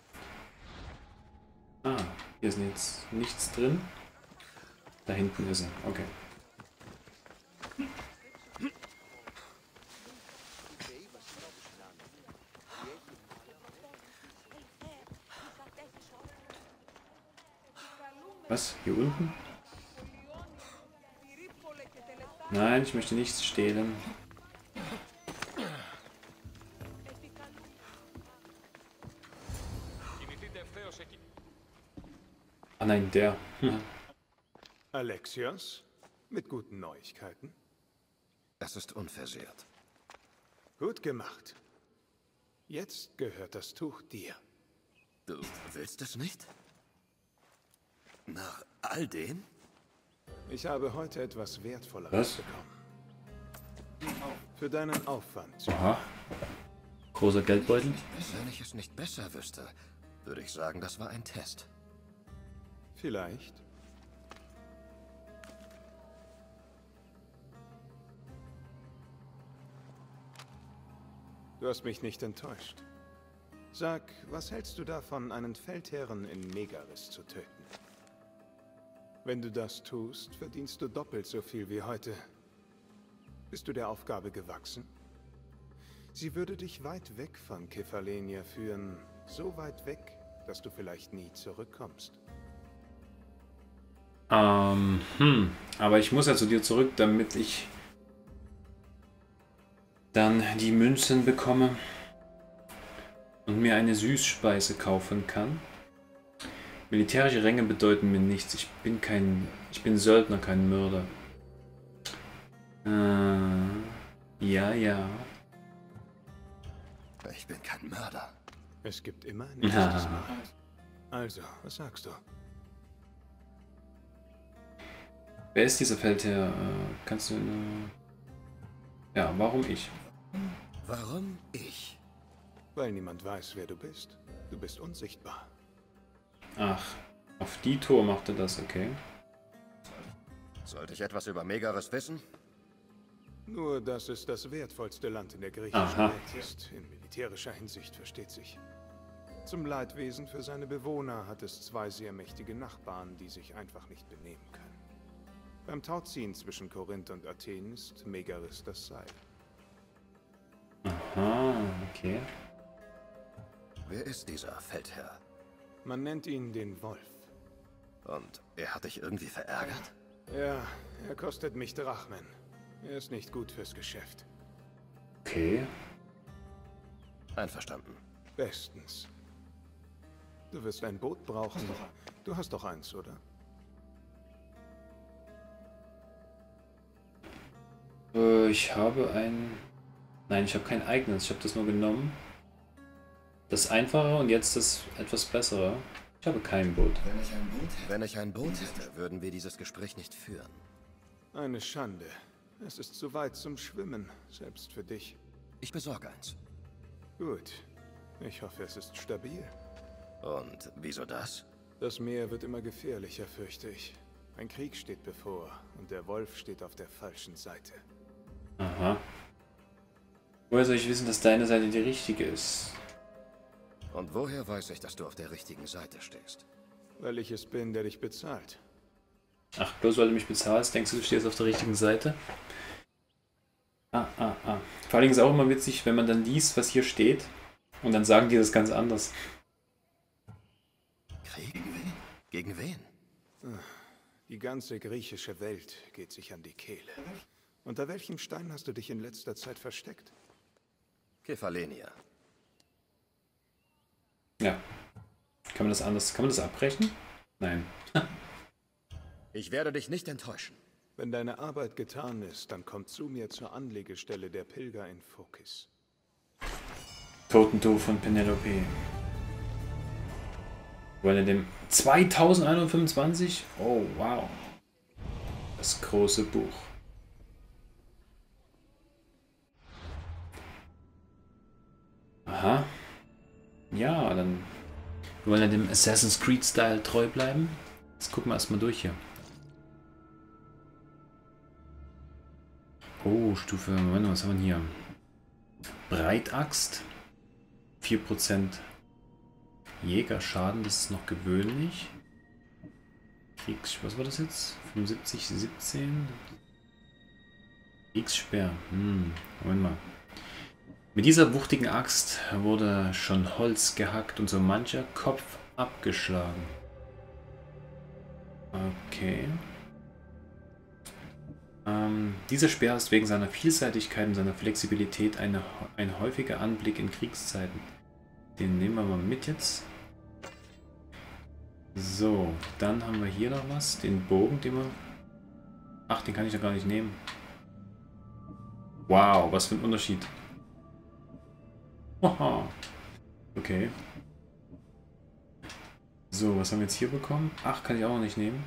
Ah, hier ist jetzt nichts drin. Da hinten ist er, okay. Was? Hier unten? Nein, ich möchte nichts stehlen. Ah nein, der. Alexios, mit guten Neuigkeiten. Es ist unversehrt. Gut gemacht. Jetzt gehört das Tuch dir. Du willst es nicht? Nach all dem? Ich habe heute etwas Wertvolleres bekommen. Für deinen Aufwand. Aha. Großer Geldbeutel. Wenn ich es nicht besser wüsste, würde ich sagen, das war ein Test. Vielleicht. Du hast mich nicht enttäuscht. Sag, was hältst du davon, einen Feldherren in Megaris zu töten? Wenn du das tust, verdienst du doppelt so viel wie heute. Bist du der Aufgabe gewachsen? Sie würde dich weit weg von Kefalenia führen, so weit weg, dass du vielleicht nie zurückkommst. Aber ich muss ja zu dir zurück, damit ich dann die Münzen bekomme und mir eine Süßspeise kaufen kann. Militärische Ränge bedeuten mir nichts. Ich bin Söldner, kein Mörder. Ja, ja. Ich bin kein Mörder. Es gibt immer ein erstes Mal. Also, was sagst du? Wer ist dieser Feldherr? Kannst du... Ja, warum ich? Warum ich? Weil niemand weiß, wer du bist. Du bist unsichtbar. Ach, auf die Tour macht er das, okay. Sollte ich etwas über Megaris wissen? Nur, dass es das wertvollste Land in der griechischen Welt ist. In militärischer Hinsicht, versteht sich. Zum Leidwesen für seine Bewohner hat es zwei sehr mächtige Nachbarn, die sich einfach nicht benehmen können. Beim Tauziehen zwischen Korinth und Athen ist Megaris das Seil. Aha, okay. Wer ist dieser Feldherr? Man nennt ihn den Wolf. Und er hat dich irgendwie verärgert? Ja, er kostet mich Drachmen. Er ist nicht gut fürs Geschäft. Okay. Einverstanden. Bestens. Du wirst ein Boot brauchen. Du hast doch eins, oder? Ich habe ein... Nein, ich habe kein eigenes. Ich habe das nur genommen. Das Einfache und jetzt das etwas Bessere. Ich habe kein Boot. Wenn ich ein Boot hätte, würden wir dieses Gespräch nicht führen. Eine Schande. Es ist zu weit zum Schwimmen, selbst für dich. Ich besorge eins. Gut. Ich hoffe, es ist stabil. Und wieso das? Das Meer wird immer gefährlicher, fürchte ich. Ein Krieg steht bevor und der Wolf steht auf der falschen Seite. Aha. Woher soll ich wissen, dass deine Seite die richtige ist? Und woher weiß ich, dass du auf der richtigen Seite stehst? Weil ich es bin, der dich bezahlt. Ach, bloß weil du mich bezahlst, denkst du, du stehst auf der richtigen Seite? Vor allen Dingen ist es auch immer witzig, wenn man dann liest, was hier steht und dann sagen die das ganz anders. Krieg? Gegen wen? Die ganze griechische Welt geht sich an die Kehle. Unter welchem Stein hast du dich in letzter Zeit versteckt? Kephalenia. Ja. Kann man das anders? Kann man das abbrechen? Nein. Ich werde dich nicht enttäuschen. Wenn deine Arbeit getan ist, dann komm zu mir zur Anlegestelle der Pilger in Phokis. Totentuch von Penelope. Wollen wir dem 2125? Oh, wow. Das große Buch. Aha. Ja, dann wir wollen ja dem Assassin's Creed Style treu bleiben. Jetzt gucken wir erstmal durch hier. Oh, Stufe, Moment, was haben wir hier? Breitaxt. 4% Jägerschaden, das ist noch gewöhnlich. Was war das jetzt? 75, 17. Kriegssperr. Moment mal. Mit dieser wuchtigen Axt wurde schon Holz gehackt und so mancher Kopf abgeschlagen. Okay. Dieser Speer ist wegen seiner Vielseitigkeit und seiner Flexibilität ein häufiger Anblick in Kriegszeiten. Den nehmen wir mal mit jetzt. So, dann haben wir hier noch was. Den Bogen, den wir... Ach, den kann ich doch gar nicht nehmen. Wow, was für ein Unterschied. Haha. Okay. So, was haben wir jetzt hier bekommen? Ach, kann ich auch noch nicht nehmen.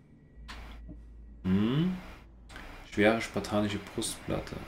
Schwere spartanische Brustplatte.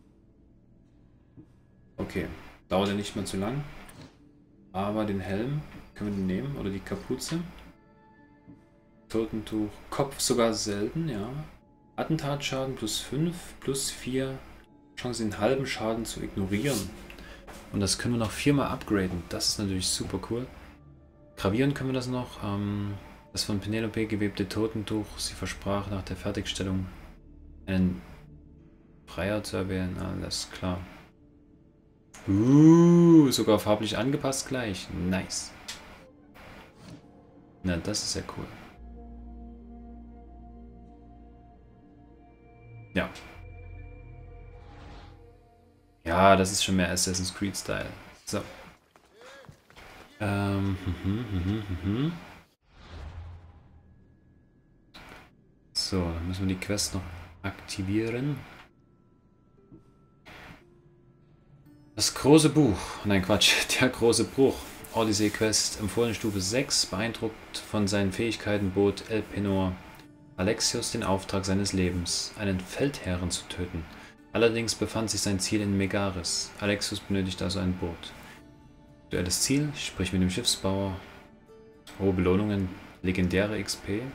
Okay, dauert ja nicht mehr zu lang. Aber den Helm können wir den nehmen. Oder die Kapuze. Totentuch. Kopf sogar selten, ja. Attentatschaden plus 5, plus 4. Chance den halben Schaden zu ignorieren. Und das können wir noch 4-mal upgraden. Das ist natürlich super cool. Gravieren können wir das noch. Das von Penelope gewebte Totentuch. Sie versprach nach der Fertigstellung einen Freier zu erwählen. Alles klar. Sogar farblich angepasst gleich. Nice. Na, das ist ja cool. Ja. Ja, das ist schon mehr Assassin's Creed Style. So. So, dann müssen wir die Quest noch aktivieren. Das große Buch. Nein, Quatsch. Der große Bruch. Odyssey Quest. Empfohlen Stufe 6. Beeindruckt von seinen Fähigkeiten bot Elpenor Alexios den Auftrag seines Lebens, einen Feldherren zu töten. Allerdings befand sich sein Ziel in Megaris. Alexios benötigt also ein Boot. Aktuelles Ziel, sprich mit dem Schiffsbauer. Hohe Belohnungen, legendäre XP. Ja.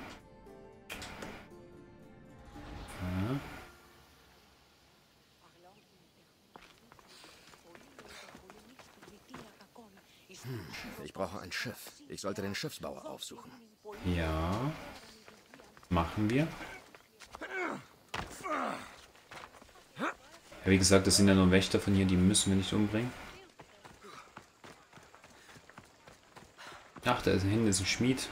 Ich brauche ein Schiff. Ich sollte den Schiffsbauer aufsuchen. Ja. Machen wir. Ja, wie gesagt, das sind ja nur Wächter von hier, die müssen wir nicht umbringen. Ach, da hinten ist ein Schmied.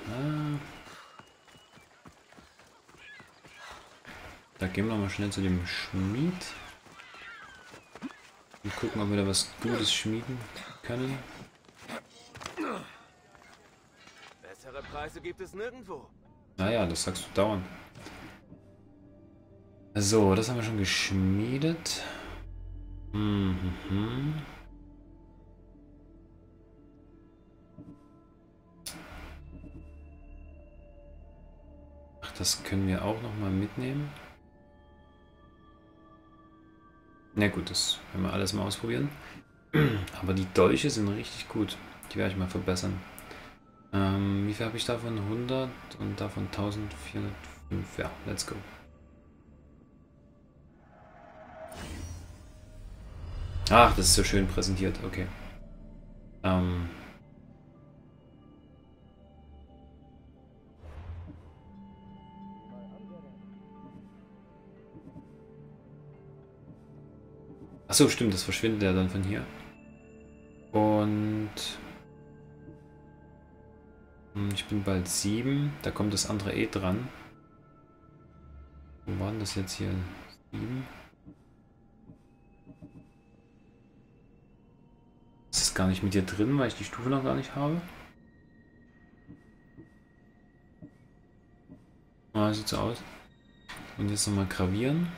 Da gehen wir mal schnell zu dem Schmied. Und gucken, ob wir da was Gutes schmieden können. Bessere Preise gibt es nirgendwo. Naja, das sagst du dauernd. So, das haben wir schon geschmiedet. Ach, das können wir auch noch mal mitnehmen. Na gut, das werden wir alles mal ausprobieren. Aber die Dolche sind richtig gut. Die werde ich mal verbessern. Wie viel habe ich davon? 100 und davon 1405. Ja, let's go. Ach, das ist so schön präsentiert. Okay. Achso, stimmt, das verschwindet ja dann von hier. Und ich bin bald 7. Da kommt das andere eh dran. Wo war denn das jetzt hier? 7. Das ist gar nicht mit hier drin, weil ich die Stufe noch gar nicht habe. Ah, sieht so aus. Und jetzt nochmal gravieren.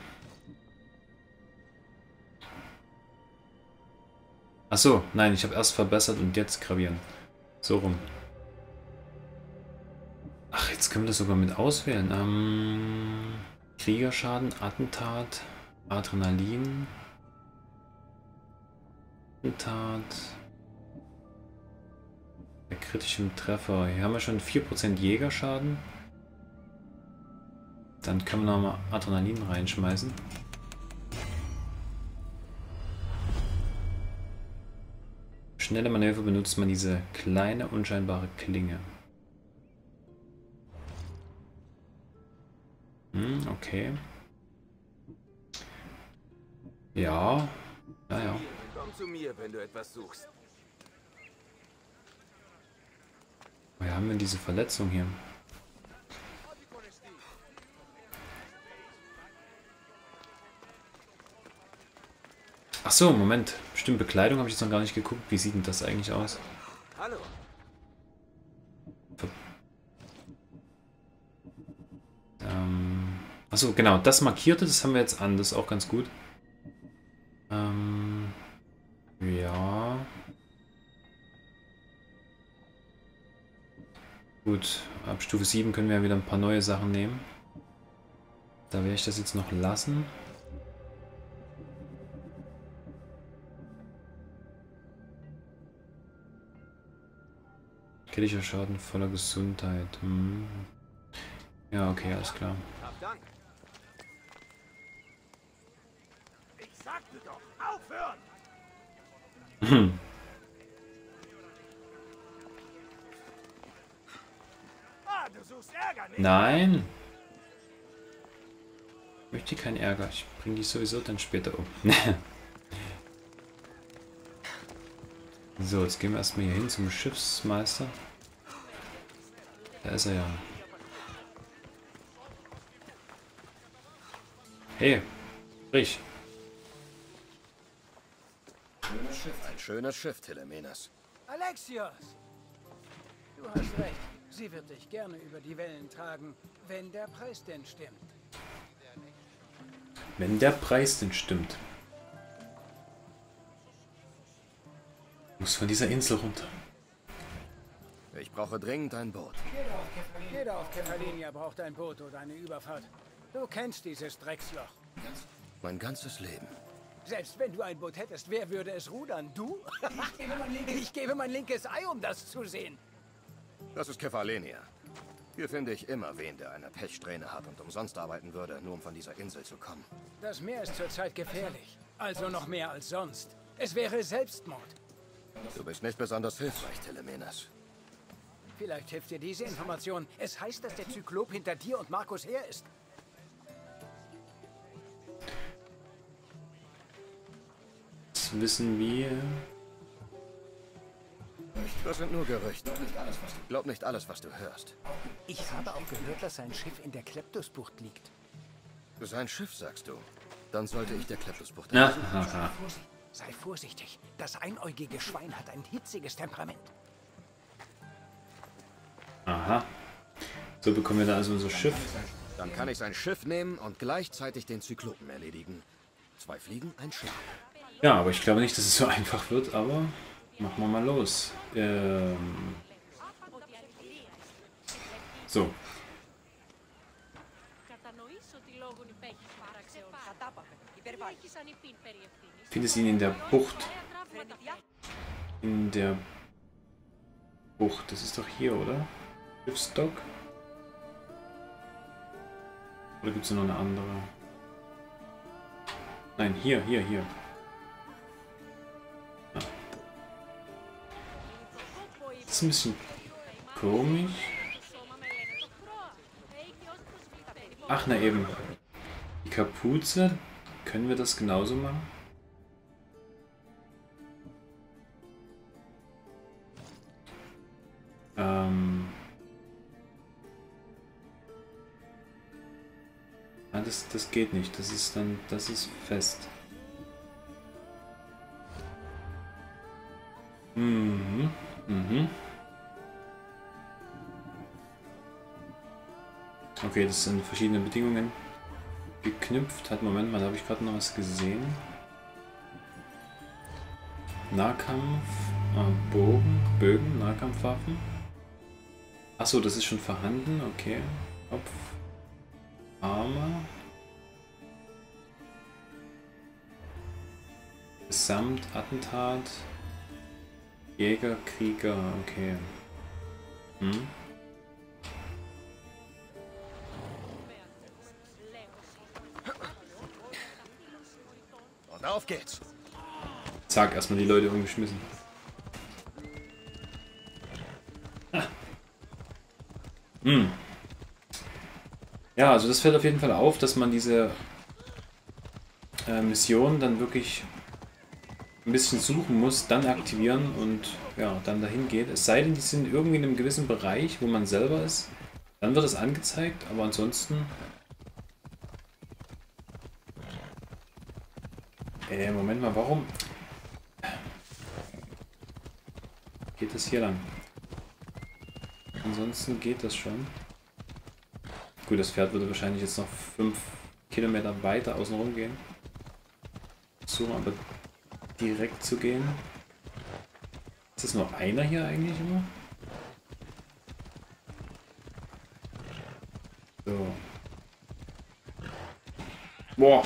Achso, nein, ich habe erst verbessert und jetzt gravieren. So rum. Ach, jetzt können wir das sogar mit auswählen. Kriegerschaden, Attentat, Adrenalin, Attentat, bei kritischem Treffer. Hier haben wir schon 4% Jägerschaden. Dann können wir nochmal Adrenalin reinschmeißen. Schnelle Manöver benutzt man diese kleine, unscheinbare Klinge. Okay. Ja. Ja. Komm zu mir, wenn du etwas suchst. Woher haben wir diese Verletzung hier? Ach so, Moment. Bestimmt Bekleidung habe ich jetzt noch gar nicht geguckt. Wie sieht denn das eigentlich aus? Hallo. Achso, genau. Das Markierte, das haben wir jetzt an. Das ist auch ganz gut. Ja. Gut. Ab Stufe 7 können wir ja wieder ein paar neue Sachen nehmen. Da werde ich das jetzt noch lassen. Kritischer Schaden voller Gesundheit. Ja, okay, alles klar. Hab Dank. Ich sagte doch, aufhören! Ah, du suchst Ärger, nicht? Nein! Ich möchte keinen Ärger. Ich bringe die sowieso dann später um. So, jetzt gehen wir erstmal hier hin zum Schiffsmeister. Da ist er ja. Hey, sprich. Ein schönes Schiff, Telemenas. Alexios! Du hast recht. Sie wird dich gerne über die Wellen tragen, wenn der Preis denn stimmt. Wenn der Preis denn stimmt. Muss von dieser Insel runter. Ich brauche dringend ein Boot. Jeder auf Kefalonia braucht ein Boot oder eine Überfahrt. Du kennst dieses Drecksloch. Mein ganzes Leben. Selbst wenn du ein Boot hättest, wer würde es rudern? Du? Ich gebe mein linkes Ei, um das zu sehen. Das ist Kefalonia. Hier finde ich immer wen, der eine Pechsträhne hat und umsonst arbeiten würde, nur um von dieser Insel zu kommen. Das Meer ist zurzeit gefährlich. Also noch mehr als sonst. Es wäre Selbstmord. Du bist nicht besonders hilfreich, Telemenas. Vielleicht hilft dir diese Information. Es heißt, dass der Zyklop hinter dir und Markus her ist. Das wissen wir. Das sind nur Gerüchte. Glaub nicht alles, was du hörst. Ich habe auch gehört, dass sein Schiff in der Kleptosbucht liegt. Sein Schiff, sagst du? Dann sollte ich der Kleptosbucht Ja, helfen. haha. Sei vorsichtig. Das einäugige Schwein hat ein hitziges Temperament. Aha. So bekommen wir da also unser Schiff. Dann kann ich sein Schiff nehmen und gleichzeitig den Zyklopen erledigen. 2 Fliegen, ein Schlag. Ja, aber ich glaube nicht, dass es so einfach wird, aber machen wir mal los. So. Findest ihn in der Bucht. In der Bucht. Das ist doch hier, oder? Schiffsdock? Oder gibt es noch eine andere? Nein, hier. Ah. Das ist ein bisschen komisch. Ach, na eben. Die Kapuze. Können wir das genauso machen? Das geht nicht. Das ist fest. Mhm. Okay, das sind verschiedene Bedingungen geknüpft. Moment mal, da habe ich gerade noch was gesehen. Nahkampf, Bögen, Nahkampfwaffen. Achso, das ist schon vorhanden, okay. Kopf, Arme. Gesamtattentat. Jäger, Krieger, okay. Und auf geht's. Zack, erstmal die Leute umgeschmissen. Ja, also das fällt auf jeden Fall auf, dass man diese Mission dann wirklich ein bisschen suchen muss, dann aktivieren und ja, dann dahin geht. Es sei denn, die sind irgendwie in einem gewissen Bereich, wo man selber ist. Dann wird es angezeigt, aber ansonsten... Moment mal, warum... Geht das hier lang? Ansonsten geht das schon. Gut, das Pferd würde wahrscheinlich jetzt noch 5 Kilometer weiter außen rum gehen. Versuchen aber direkt zu gehen. Ist das nur einer hier eigentlich immer? So. Boah!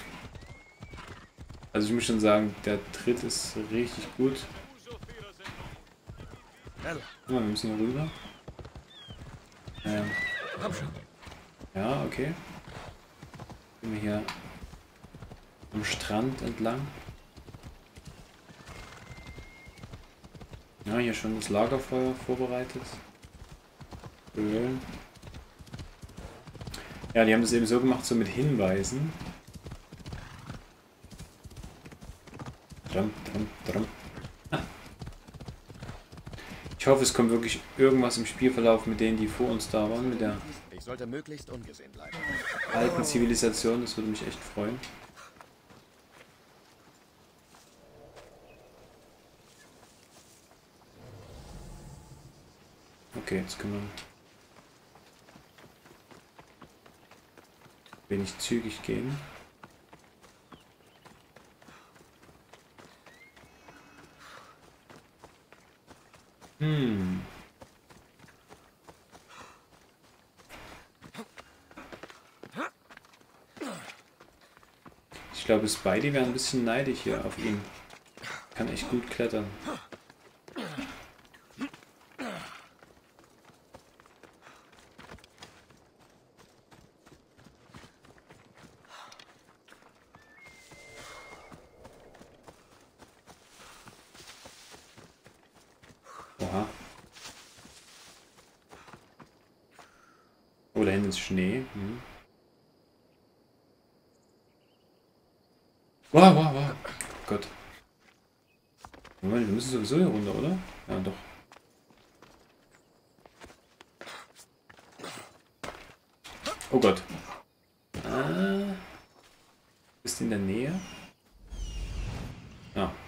Also ich muss schon sagen, der Tritt ist richtig gut. Wir müssen hier rüber. Ja, okay. Gehen wir hier am Strand entlang. Ja, hier schon das Lagerfeuer vorbereitet. Schön. Ja, die haben das eben so gemacht, so mit Hinweisen. Ich hoffe, es kommt wirklich irgendwas im Spielverlauf mit denen, die vor uns da waren, mit der Ich sollte möglichst ungesehen bleiben. alten Zivilisation. Das würde mich echt freuen. Okay, jetzt können wir wenig zügig gehen. Ich glaube, Spidey wäre ein bisschen neidisch hier auf ihn. Kann echt gut klettern. Oha. Oh, da hinten ist Schnee. Wow. Gott. Moment, wir müssen sowieso hier runter, oder? Ja, doch. Oh Gott. Ist in der Nähe? Ja.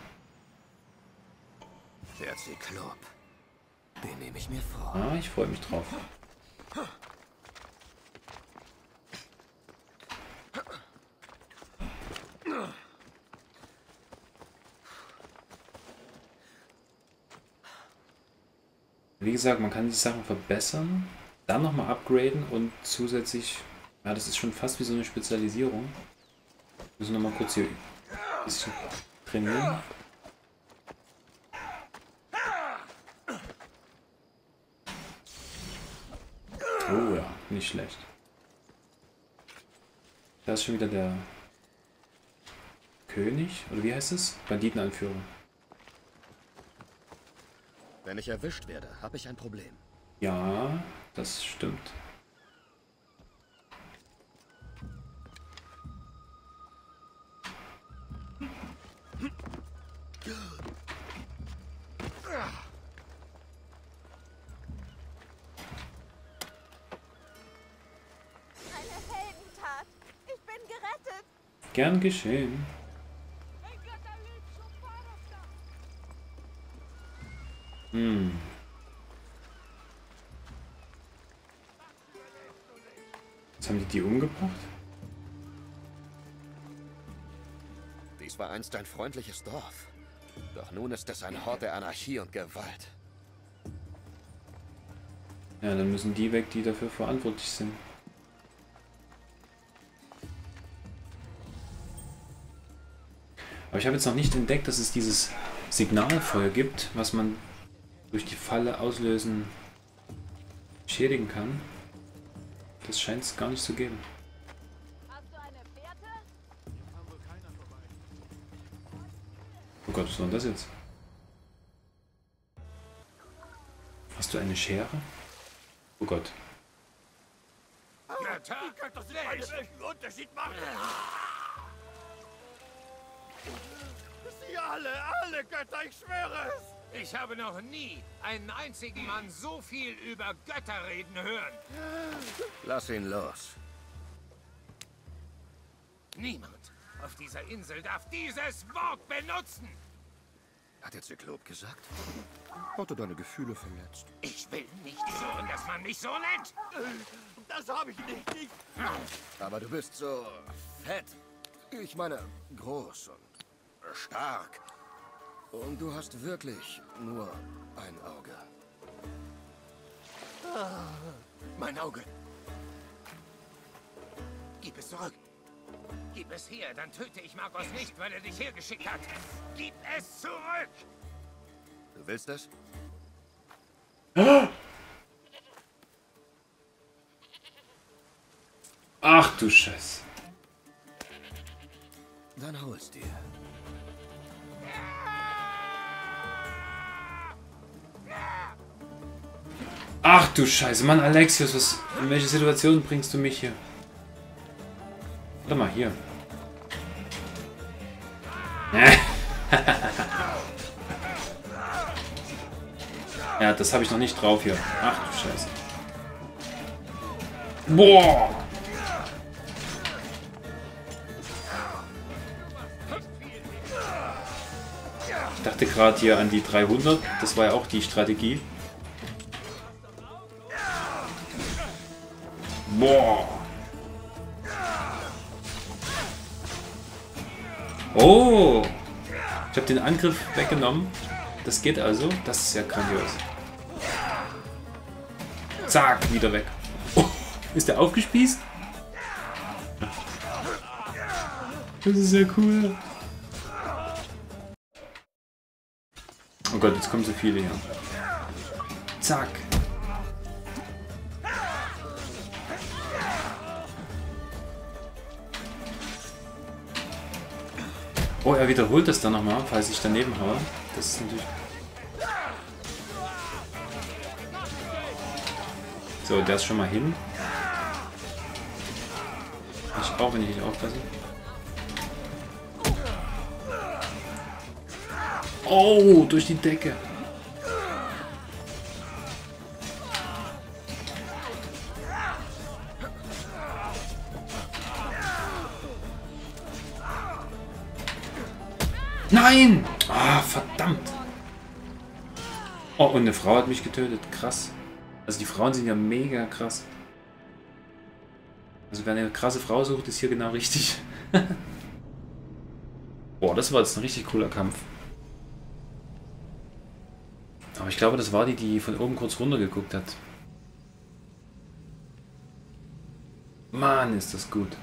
Der Zyklop. Den nehme ich mir vor. Ah, ich freue mich drauf. Wie gesagt, man kann die Sachen verbessern, dann nochmal upgraden und zusätzlich, ja, das ist schon fast wie so eine Spezialisierung. Wir müssen nochmal kurz hier ein bisschen trainieren. Oh ja, nicht schlecht. Da ist schon wieder der König, oder wie heißt es? Banditenanführer. Wenn ich erwischt werde, habe ich ein Problem. Ja, das stimmt. Eine Heldentat. Ich bin gerettet. Gern geschehen. Jetzt haben die umgebracht? Dies war einst ein freundliches Dorf. Doch nun ist es ein Hort der Anarchie und Gewalt. Ja, dann müssen die weg, die dafür verantwortlich sind. Aber ich habe jetzt noch nicht entdeckt, dass es dieses Signalfeuer gibt, was man durch die Falle auslösen schädigen kann. Das scheint es gar nicht zu geben. Hast du eine Fährte? Oh Gott, was war denn das jetzt? Hast du eine Schere? Oh Gott. Götter? Wie könnte das einen Unterschied machen? Sie alle Götter, ich schwöre es! Ich habe noch nie einen einzigen Mann so viel über Götter reden hören. Lass ihn los. Niemand auf dieser Insel darf dieses Wort benutzen. Hat der Zyklop gesagt? Hat er deine Gefühle verletzt? Ich will nicht hören, dass man mich so nennt. Das habe ich nicht. Aber du bist so fett. Ich meine, groß und stark. Und du hast wirklich nur ein Auge. Mein Auge. Gib es zurück. Gib es her, dann töte ich Marcos nicht, weil er dich hergeschickt hat. Gib es zurück! Du willst es? Ach du Scheiße. Dann hol's dir. Ach du Scheiße, Mann, Alexios, in welche Situation bringst du mich hier? Warte mal, hier. Ja, das habe ich noch nicht drauf hier. Ach du Scheiße. Boah! Ich dachte gerade hier an die 300. Das war ja auch die Strategie. Boah! Oh! Ich habe den Angriff weggenommen. Das geht also. Das ist ja grandios. Zack, wieder weg. Oh, ist der aufgespießt? Das ist ja cool. Oh Gott, jetzt kommen so viele hier. Zack. Oh, er wiederholt das dann nochmal, falls ich daneben haue. Das ist natürlich... So, der ist schon mal hin. Ich auch, wenn ich nicht aufpasse. Oh, durch die Decke. Nein! Ah, verdammt. Oh, und eine Frau hat mich getötet. Krass. Also die Frauen sind ja mega krass. Also wer eine krasse Frau sucht, ist hier genau richtig. Boah, das war jetzt ein richtig cooler Kampf. Aber ich glaube, das war die, die von oben kurz runter geguckt hat. Mann, ist das gut.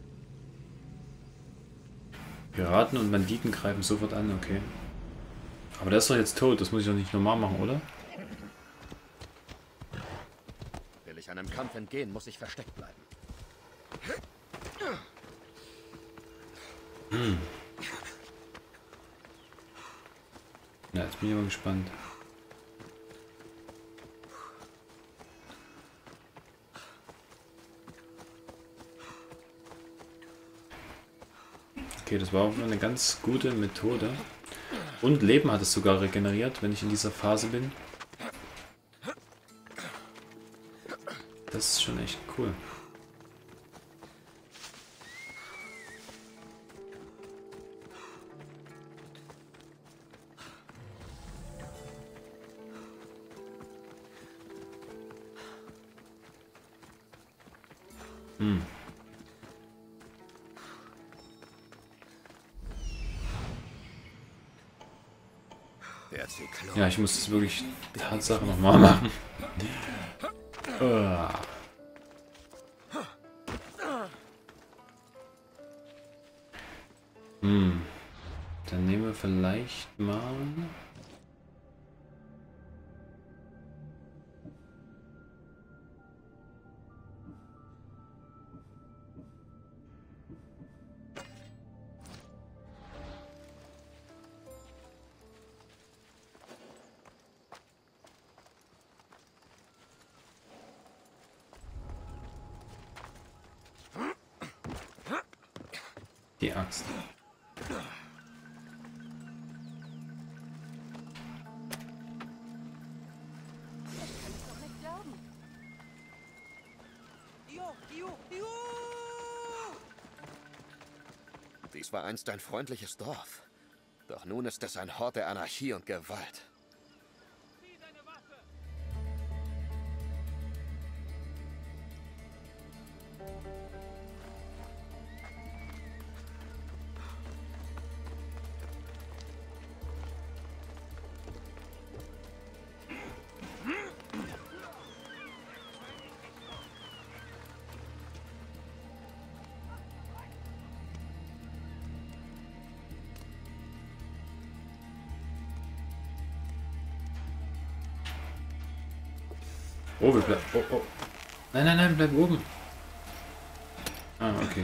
Piraten und Banditen greifen sofort an, okay. Aber der ist doch jetzt tot, das muss ich doch nicht normal machen, oder? Will ich einem Kampf entgehen, muss ich versteckt bleiben. Ja, jetzt bin ich mal gespannt. Okay, das war auch eine ganz gute Methode. Und Leben hat es sogar regeneriert, wenn ich in dieser Phase bin. Das ist schon echt cool. Ja, ich muss das wirklich Tatsache nochmal machen. Dann nehmen wir vielleicht mal... die Axt. Dies war einst ein freundliches Dorf. Doch nun ist es ein Hort der Anarchie und Gewalt. Oh, wir bleiben... Oh, oh. Nein, nein, nein, bleib oben. Ah, okay.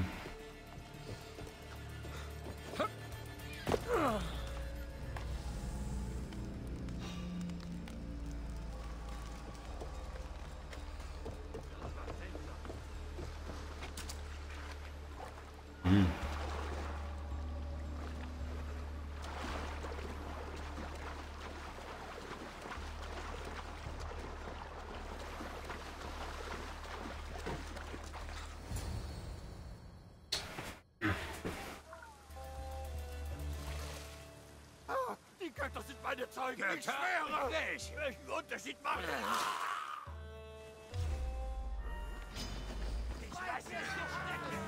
Die Götter sind meine Zeugen, ich schwöre! Welchen Unterschied macht es? Ich lasse es nicht stecken!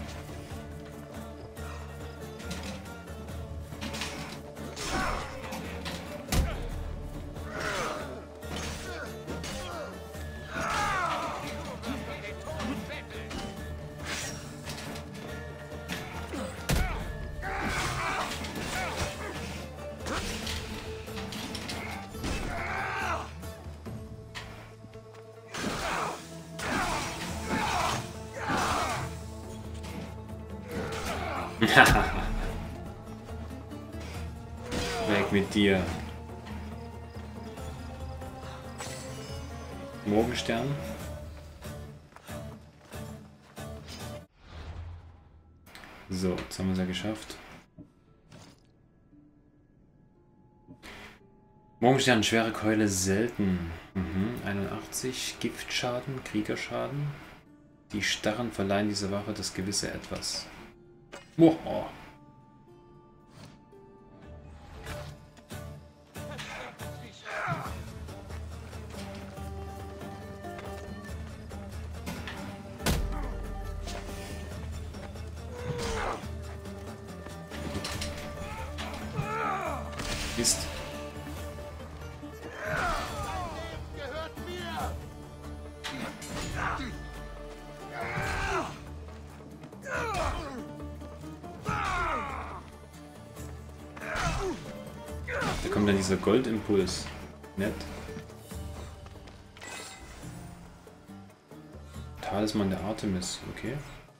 Weg mit dir. Morgenstern. So, jetzt haben wir es ja geschafft. Morgenstern, schwere Keule, selten. 81, Giftschaden, Kriegerschaden. Die Starren verleihen dieser Waffe das gewisse Etwas. Oh. Mist. Gehört mir! mal dieser Goldimpuls. Nett. Talisman der Artemis, okay.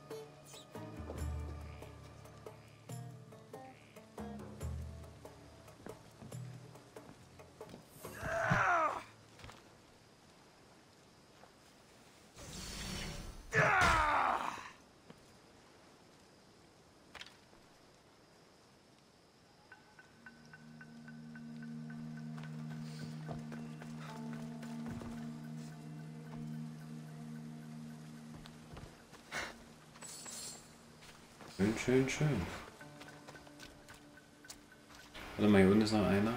Schön, schön, schön. Warte mal, hier unten ist noch einer.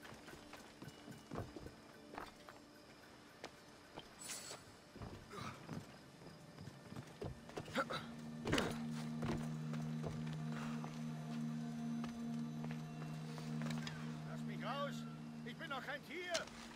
Lass mich raus! Ich bin doch kein Tier!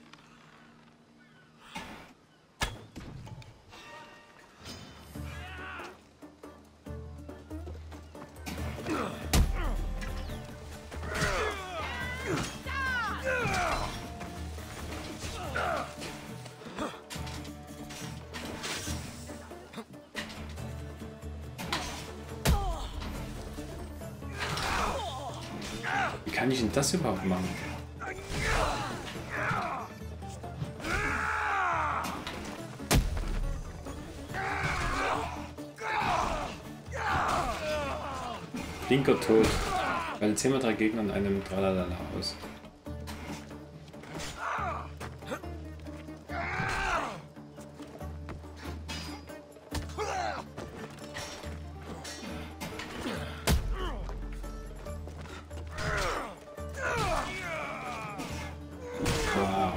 Wie kann ich denn das überhaupt machen? Blinker tot. Weil 10 mal 3 Gegner an einem Tralalala aus. Wow.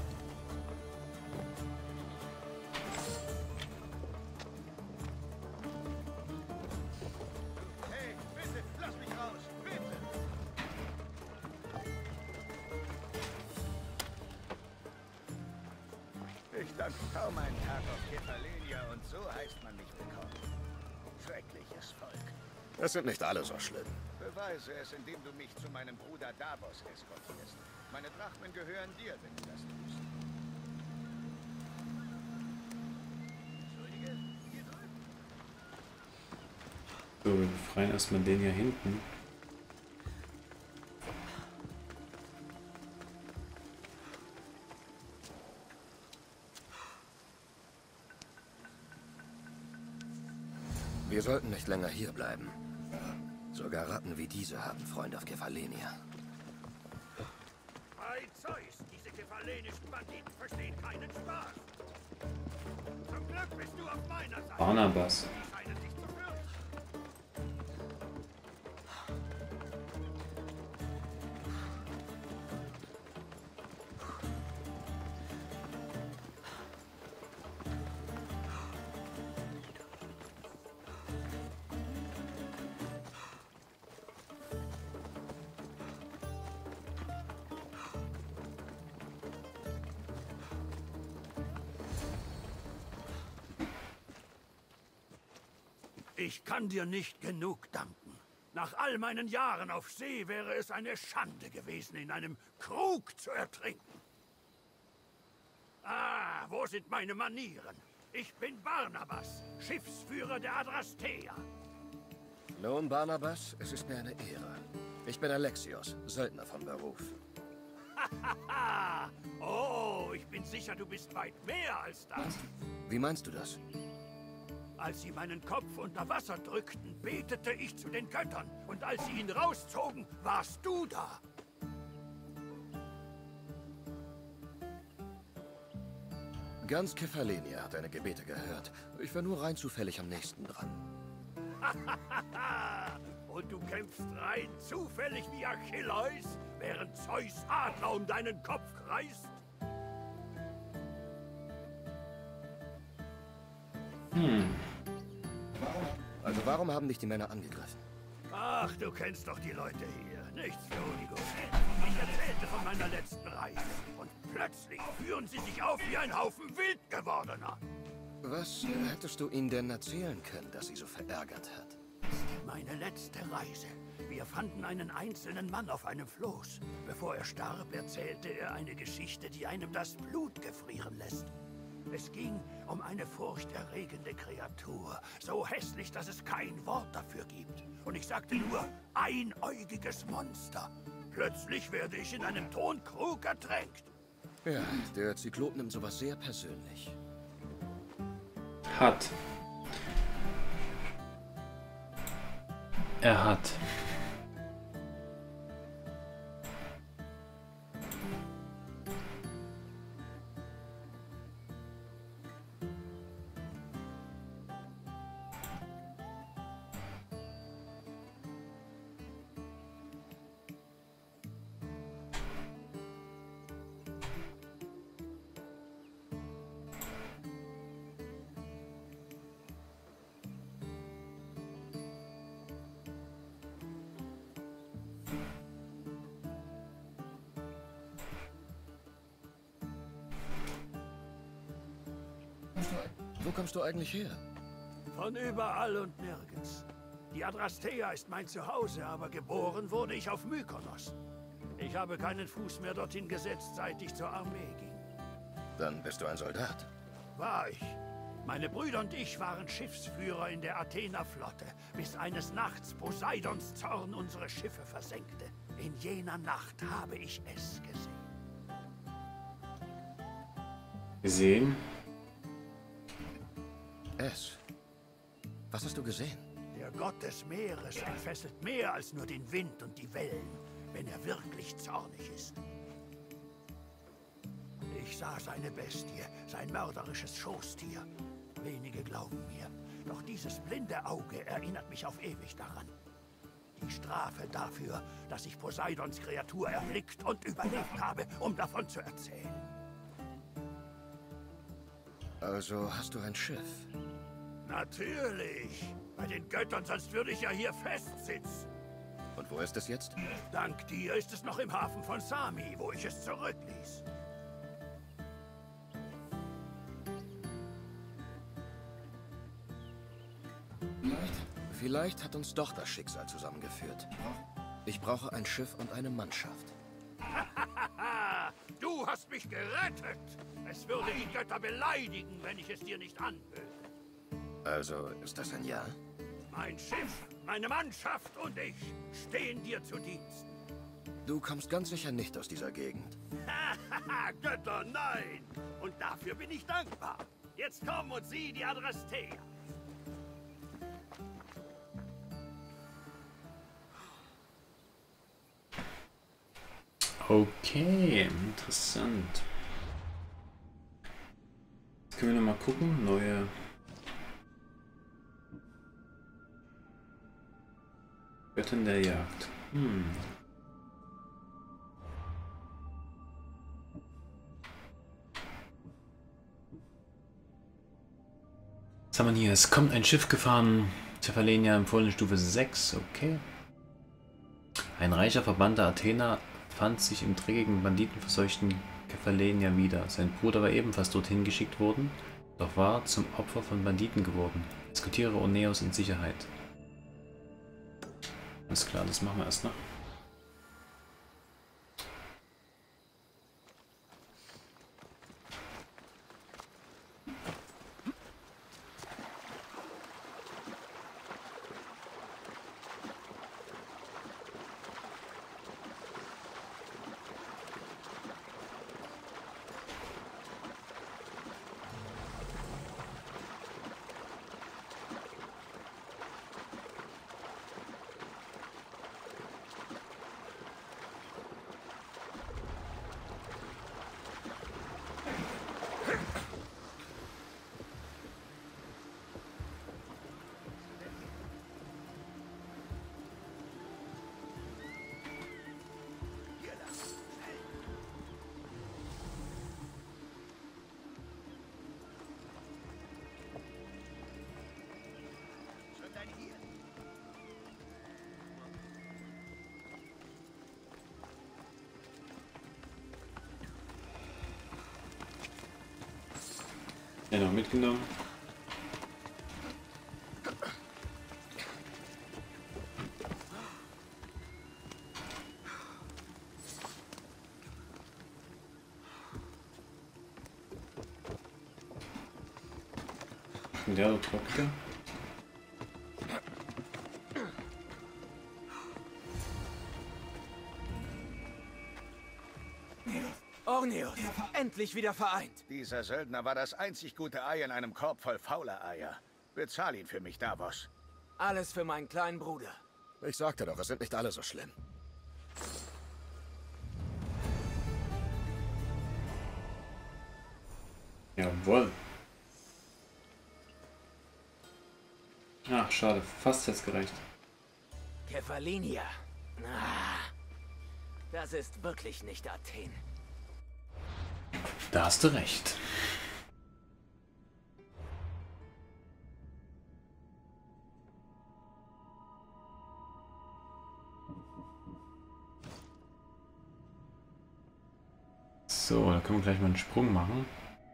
Hey, bitte, lass mich raus! Bitte! Ich stand kaum einen Tag auf Kefalonia und so heißt man mich willkommen. Schreckliches Volk. Es sind nicht alle so schlimm. Beweise es, indem du mich zu meinem Bruder Davos eskortierst. Meine Drachmen gehören dir, wenn du das tust. Entschuldige, hier drüben. So, wir befreien erstmal den hier hinten. Wir sollten nicht länger hier bleiben. Sogar Ratten wie diese haben Freunde auf Kefalonia. Bei Zeus, diese kefalenischen Banditen verstehen keinen Spaß. Zum Glück bist du auf meiner Seite. Barnabas. Die scheinen dich zu fürchten. Ich kann dir nicht genug danken. Nach all meinen Jahren auf See wäre es eine Schande gewesen, in einem Krug zu ertrinken. Ah, wo sind meine Manieren? Ich bin Barnabas, Schiffsführer der Adrastea. Nun, Barnabas, es ist mir eine Ehre. Ich bin Alexios, Söldner von Beruf. Haha! Oh, ich bin sicher, du bist weit mehr als das. Wie meinst du das? Als sie meinen Kopf unter Wasser drückten, betete ich zu den Göttern. Und als sie ihn rauszogen, warst du da. Ganz Kefalonia hat deine Gebete gehört. Ich war nur rein zufällig am nächsten dran. Und du kämpfst rein zufällig wie Achilleus, während Zeus Adler um deinen Kopf kreist? Also warum haben dich die Männer angegriffen? Ach, du kennst doch die Leute hier. Nichts für Unigo. Ich erzählte von meiner letzten Reise. Und plötzlich führen sie sich auf wie ein Haufen Wildgewordener. Was hättest du ihnen denn erzählen können, das sie so verärgert hat? Meine letzte Reise. Wie Wir fanden einen einzelnen Mann auf einem Floß. Bevor er starb, erzählte er eine Geschichte, die einem das Blut gefrieren lässt. Es ging um eine furchterregende Kreatur, so hässlich, dass es kein Wort dafür gibt. Und ich sagte nur, einäugiges Monster. Plötzlich werde ich in einem Tonkrug ertränkt. Ja, der Zyklop nimmt sowas sehr persönlich. Hat. Er hat. Wo kommst du eigentlich her? Von überall und nirgends. Die Adrastea ist mein Zuhause, aber geboren wurde ich auf Mykonos. Ich habe keinen Fuß mehr dorthin gesetzt, seit ich zur Armee ging. Dann bist du ein Soldat. War ich. Meine Brüder und ich waren Schiffsführer in der Athener-Flotte, bis eines Nachts Poseidons Zorn unsere Schiffe versenkte. In jener Nacht habe ich es gesehen. Gesehen? Es. Was hast du gesehen? Der Gott des Meeres entfesselt mehr als nur den Wind und die Wellen, wenn er wirklich zornig ist. Ich sah seine Bestie, sein mörderisches Schoßtier. Wenige glauben mir, doch dieses blinde Auge erinnert mich auf ewig daran. Die Strafe dafür, dass ich Poseidons Kreatur erblickt und überlebt habe, um davon zu erzählen. Also hast du ein Schiff? Natürlich. Bei den Göttern, sonst würde ich ja hier festsitzen. Und wo ist es jetzt? Dank dir ist es noch im Hafen von Sami, wo ich es zurückließ. Vielleicht hat uns doch das Schicksal zusammengeführt. Ich brauche ein Schiff und eine Mannschaft. Du hast mich gerettet. Es würde die Götter beleidigen, wenn ich es dir nicht anböte. Also, ist das ein Ja? Mein Schiff, meine Mannschaft und ich stehen dir zu Diensten. Du kommst ganz sicher nicht aus dieser Gegend. Götter, nein! Und dafür bin ich dankbar. Jetzt komm und sieh die Adrastea. Okay, interessant. Jetzt können wir noch mal gucken. Neue. Göttin der Jagd. Was haben wir hier? Es kommt ein Schiff gefahren. Cephalenia empfohlene Stufe 6. Okay. Ein reicher Verband der Athener fand sich im dreckigen, banditenverseuchten Cephalenia wieder. Sein Bruder war ebenfalls dorthin geschickt worden, doch war zum Opfer von Banditen geworden. Diskutiere Oneos in Sicherheit. Alles klar, das machen wir erst noch. Ja, noch mitgenommen. macht denn der da trocken? Orneus, endlich wieder vereint. Dieser Söldner war das einzig gute Ei in einem Korb voll fauler Eier. Bezahl ihn für mich, Davos. Alles für meinen kleinen Bruder. Ich sagte doch, es sind nicht alle so schlimm. Jawohl. Ach, schade. Fast jetzt gereicht. Kefalinia. Ah, das ist wirklich nicht Athen. Da hast du recht. So, da können wir gleich mal einen Sprung machen.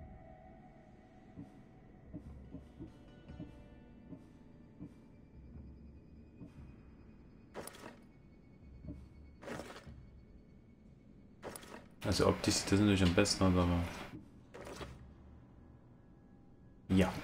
Also optisch sieht das natürlich am besten aus, aber... Ja.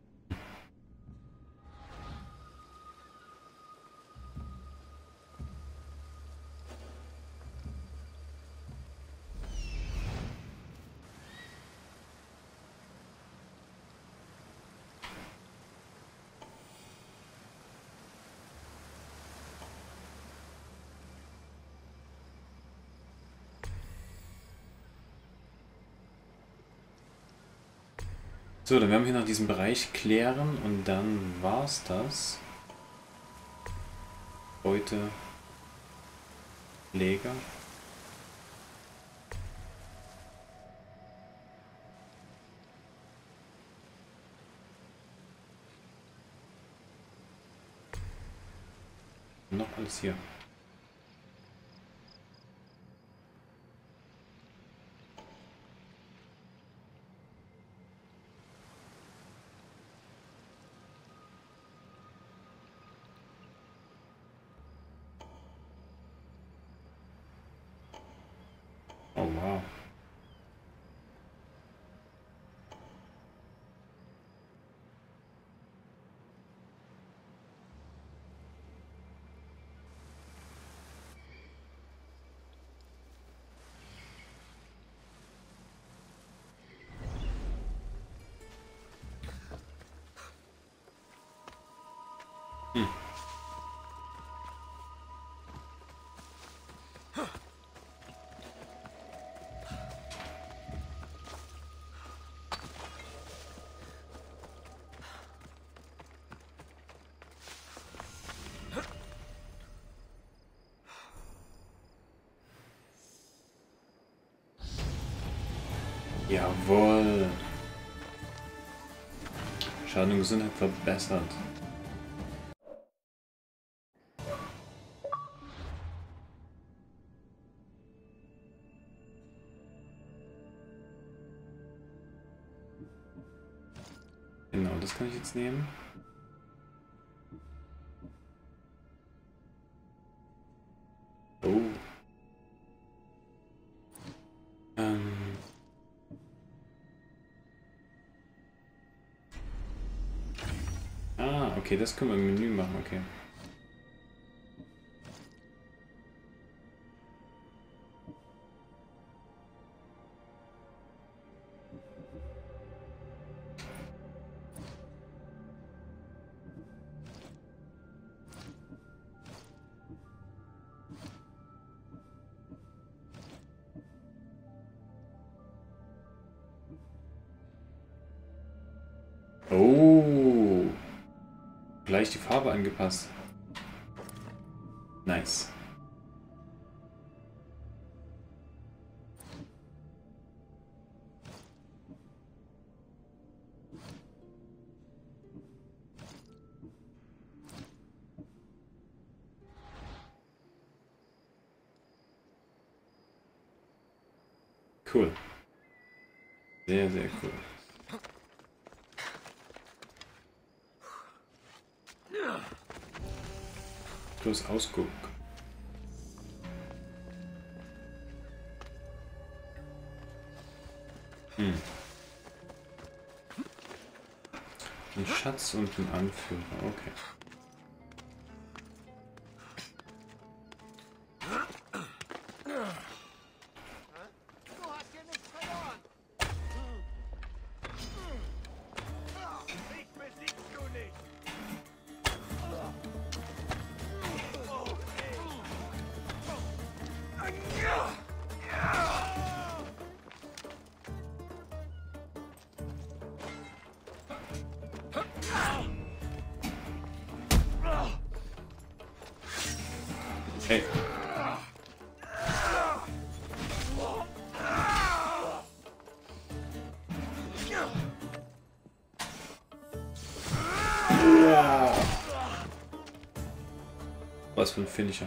So, dann werden wir hier noch diesen Bereich klären und dann war's das. Heute Leger. Noch alles hier. Oh wow. Jawohl. Schaden und Gesundheit verbessert. Genau, das kann ich jetzt nehmen. Oh. Ah, okay, das können wir im Menü machen, okay. Oh, gleich die Farbe angepasst. Nice. Cool. Sehr, sehr cool. Plus Ausguck. Ein Schatz und ein Anführer, okay. Hey. Was für ein Finisher.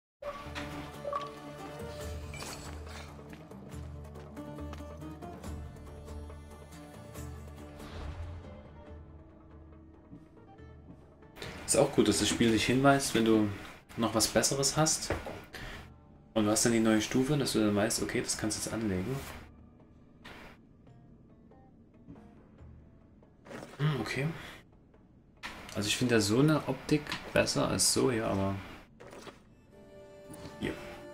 Ist auch gut, dass das Spiel dich hinweist, wenn du noch was Besseres hast. Und du hast dann die neue Stufe, dass du dann weißt, okay, das kannst du jetzt anlegen. Okay. Also ich finde ja so eine Optik besser als so hier, aber... Hier.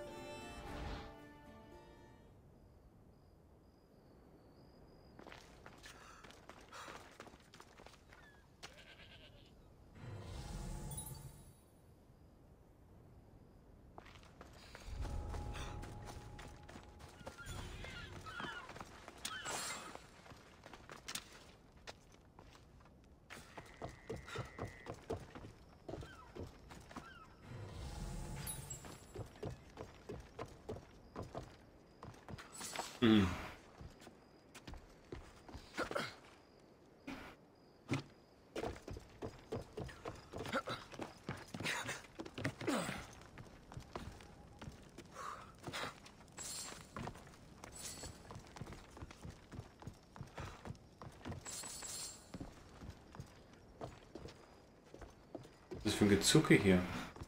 Mhm. Was ist für ein Gezucke hier?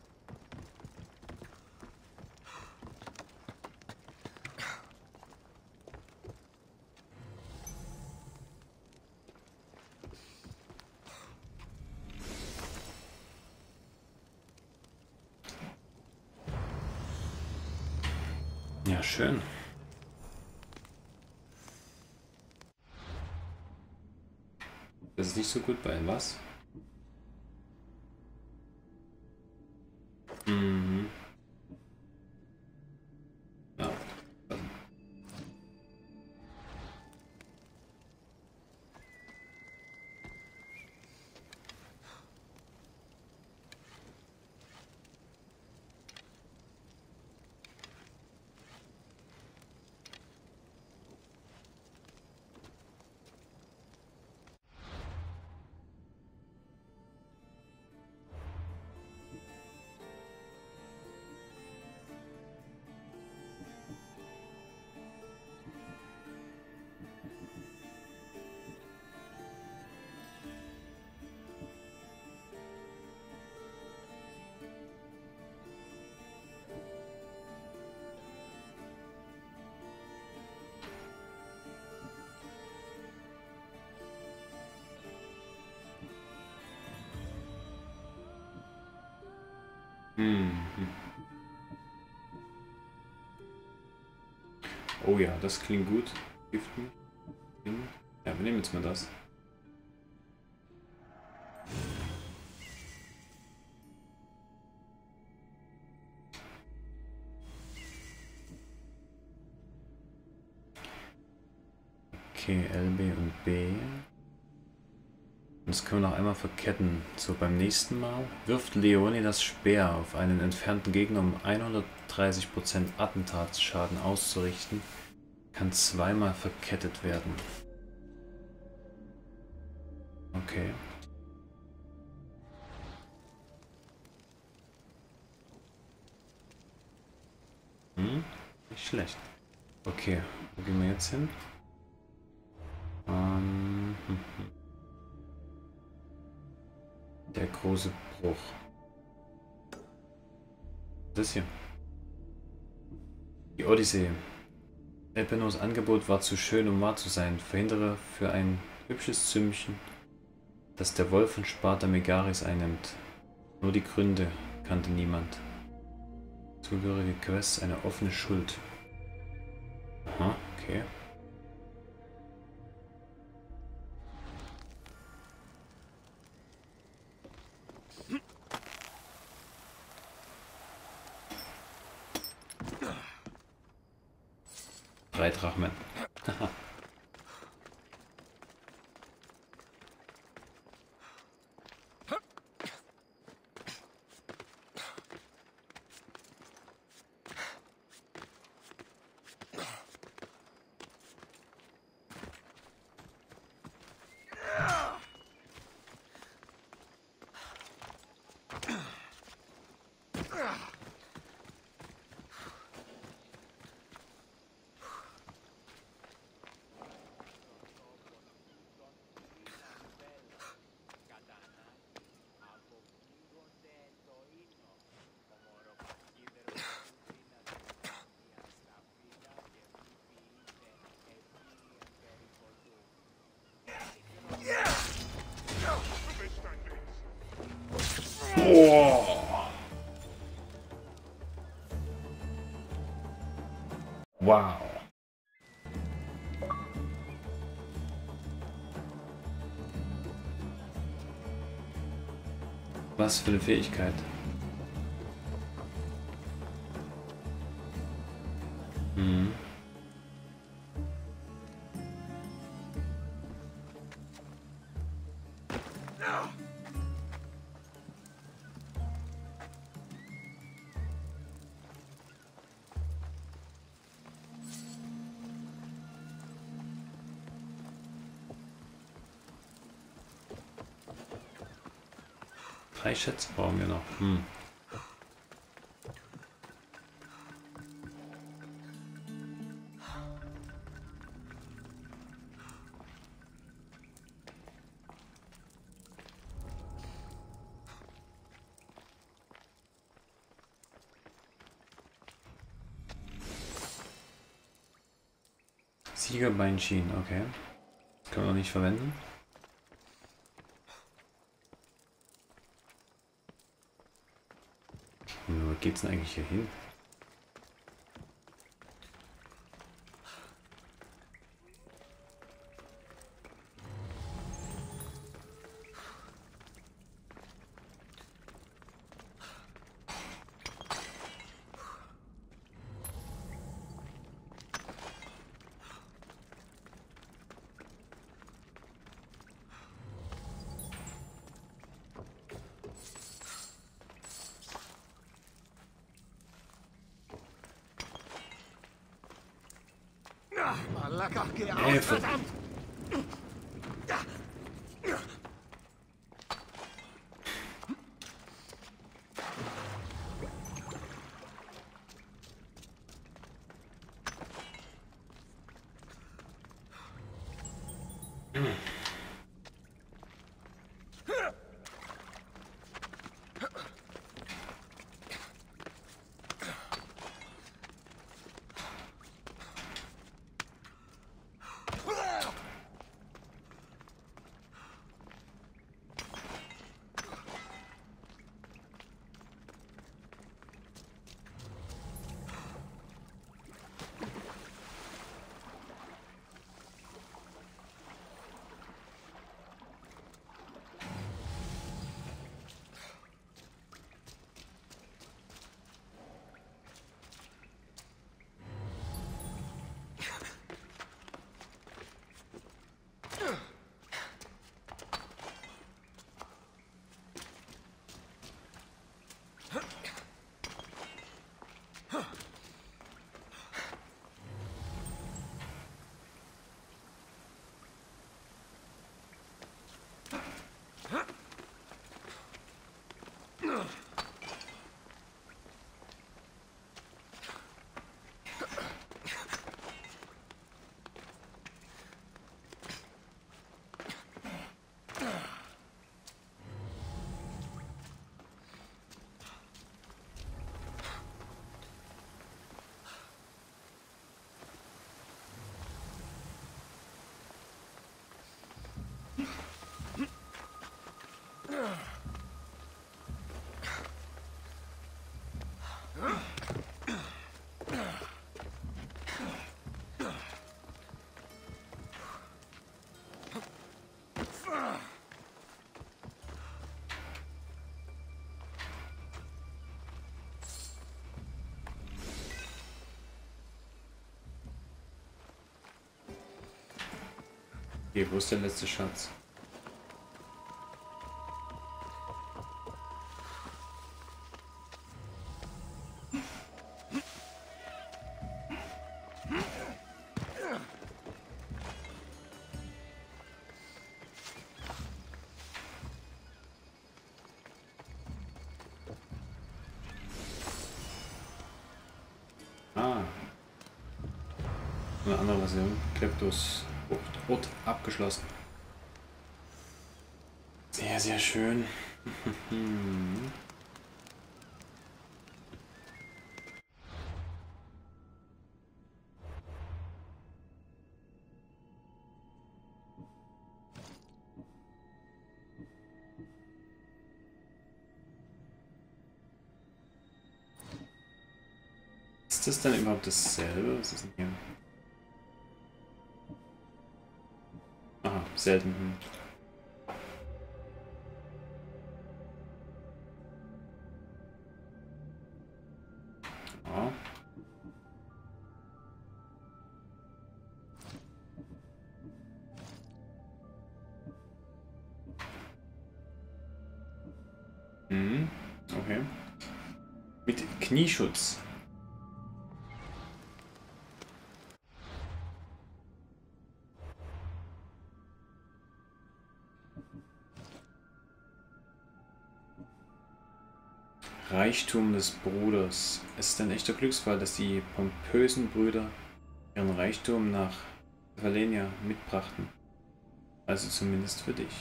Ja, schön. Das ist nicht so gut bei was? Mhm. Ja. Mhm. Oh ja, das klingt gut. Giften. Ja, wir nehmen jetzt mal das. Okay, LB und B. Das können wir noch einmal verketten. So, beim nächsten Mal wirft Leone das Speer auf einen entfernten Gegner, um 130% Attentatsschaden auszurichten. Kann zweimal verkettet werden. Okay. Nicht schlecht. Okay, wo gehen wir jetzt hin? Der große Bruch. Das hier. Die Odyssee. Elpenors Angebot war zu schön, um wahr zu sein. Verhindere für ein hübsches Zümmchen dass der Wolf von Sparta Megaris einnimmt. Nur die Gründe kannte niemand. Zugehörige Quests, eine offene Schuld. Aha, okay. Drei Drachmen. Oh. Wow. Was für eine Fähigkeit. Mhm. Drei Schätze brauchen wir noch. Siegerbeinschienen, okay. Das können wir noch nicht verwenden. Wo geht's denn eigentlich hier hin? Hilfe. Okay, wo ist der letzte Schatz? Ah. Eine andere Version. Kleptos Ort abgeschlossen. Sehr, sehr schön. Ist das dann überhaupt dasselbe? Was ist denn hier? Aha, selten. Ja. Okay. Mit Knieschutz. Reichtum des Bruders. Es ist ein echter Glücksfall, dass die pompösen Brüder ihren Reichtum nach Valenia mitbrachten. Also zumindest für dich.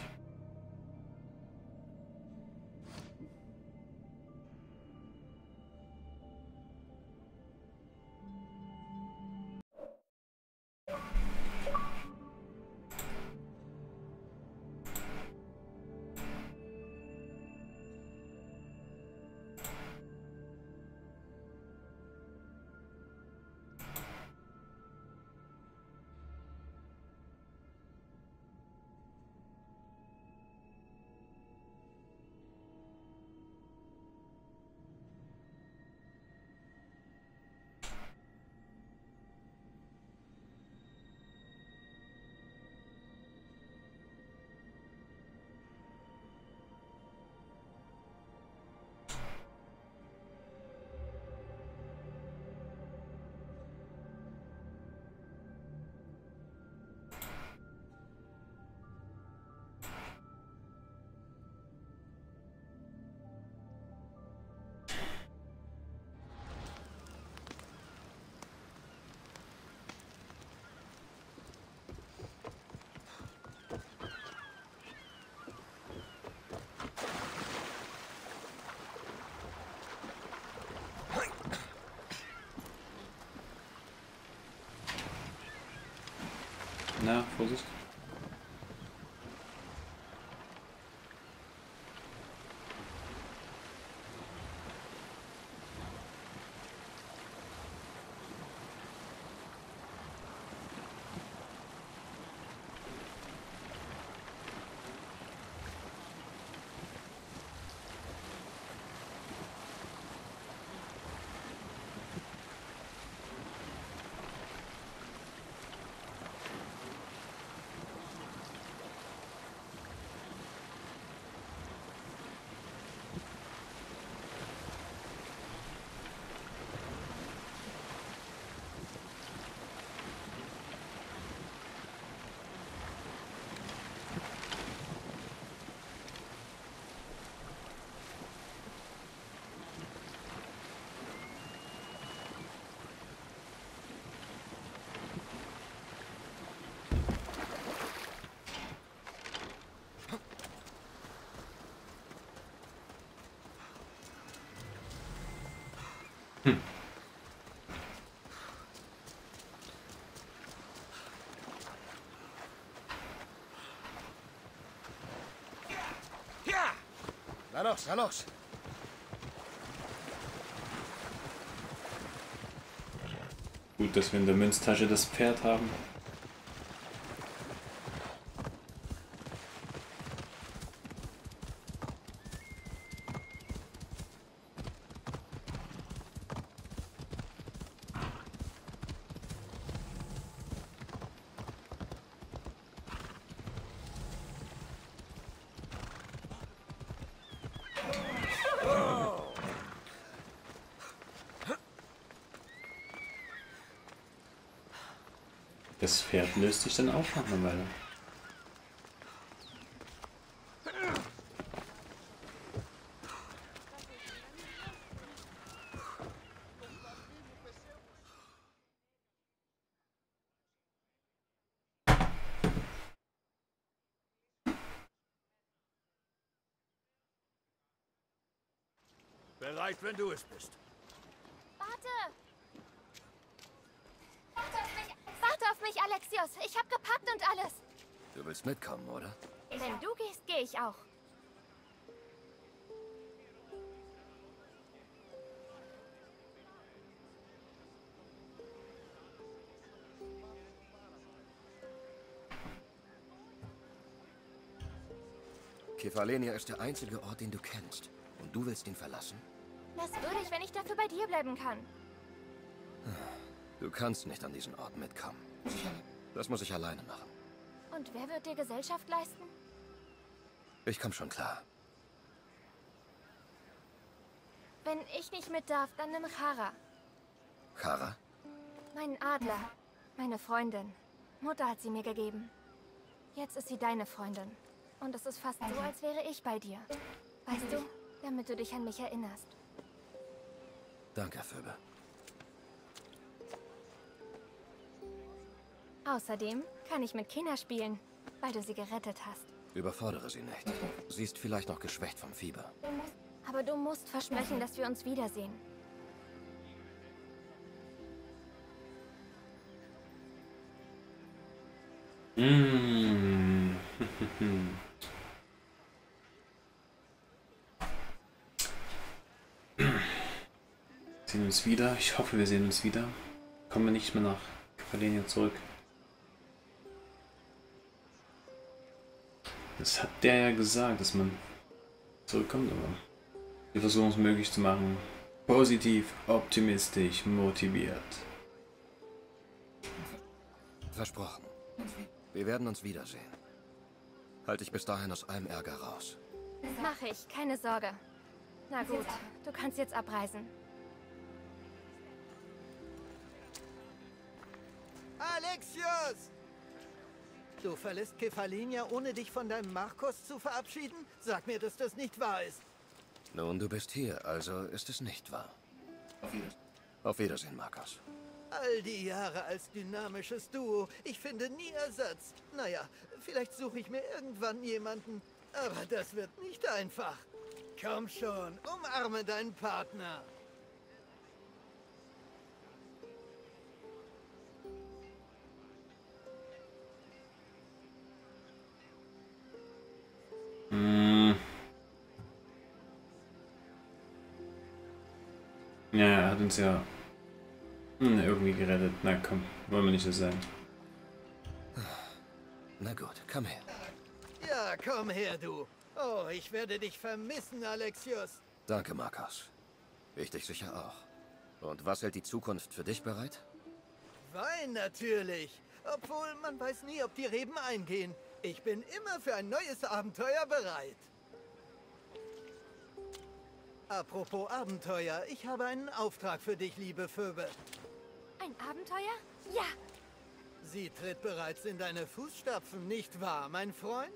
Na, Vorsicht. Na los, na los. Gut, dass wir in der Münztasche das Pferd haben. Das Pferd löst sich dann auch nach einer Weile. Bereit, wenn du es bist. Warte! Warte auf mich, Alexios. Ich hab gepackt und alles. Du willst mitkommen, oder? Wenn du gehst, gehe ich auch. Kefalenia ist der einzige Ort, den du kennst. Und du willst ihn verlassen? Das würde ich, wenn ich dafür bei dir bleiben kann. Du kannst nicht an diesen Ort mitkommen. Das muss ich alleine machen. Und wer wird dir Gesellschaft leisten? Ich komm schon klar. Wenn ich nicht mit darf, dann nimm Chara. Chara? Mein Adler. Meine Freundin. Mutter hat sie mir gegeben. Jetzt ist sie deine Freundin. Und es ist fast so, als wäre ich bei dir. Weißt du, damit du dich an mich erinnerst. Danke, Phoebe. Außerdem kann ich mit Kina spielen, weil du sie gerettet hast. Überfordere sie nicht. Sie ist vielleicht noch geschwächt vom Fieber. Aber du musst versprechen, dass wir uns wiedersehen. Sehen uns wieder. Ich hoffe, wir sehen uns wieder. Kommen wir nicht mehr nach Kefalenia zurück. Das hat der ja gesagt, dass man zurückkommt, aber wir versuchen es möglich zu machen. Positiv, optimistisch, motiviert. Versprochen. Wir werden uns wiedersehen. Halt dich bis dahin aus allem Ärger raus. Mache ich, keine Sorge. Na gut, du kannst jetzt abreisen. Alexios! Du verlässt Kefalenia, ohne dich von deinem Markos zu verabschieden? Sag mir, dass das nicht wahr ist. Nun, du bist hier, also ist es nicht wahr. Auf Wiedersehen, Markos. All die Jahre als dynamisches Duo. Ich finde nie Ersatz. Naja, vielleicht suche ich mir irgendwann jemanden. Aber das wird nicht einfach. Komm schon, umarme deinen Partner. Ja, er hat uns ja irgendwie gerettet. Na komm, wollen wir nicht so sein. Na gut, komm her. Ja, komm her, du. Oh, ich werde dich vermissen, Alexios. Danke, Markos. Ich dich sicher auch. Und was hält die Zukunft für dich bereit? Wein natürlich. Obwohl, man weiß nie, ob die Reben eingehen. Ich bin immer für ein neues Abenteuer bereit. Apropos Abenteuer, ich habe einen Auftrag für dich, liebe Phoebe. Ein Abenteuer? Ja! Sie tritt bereits in deine Fußstapfen, nicht wahr, mein Freund?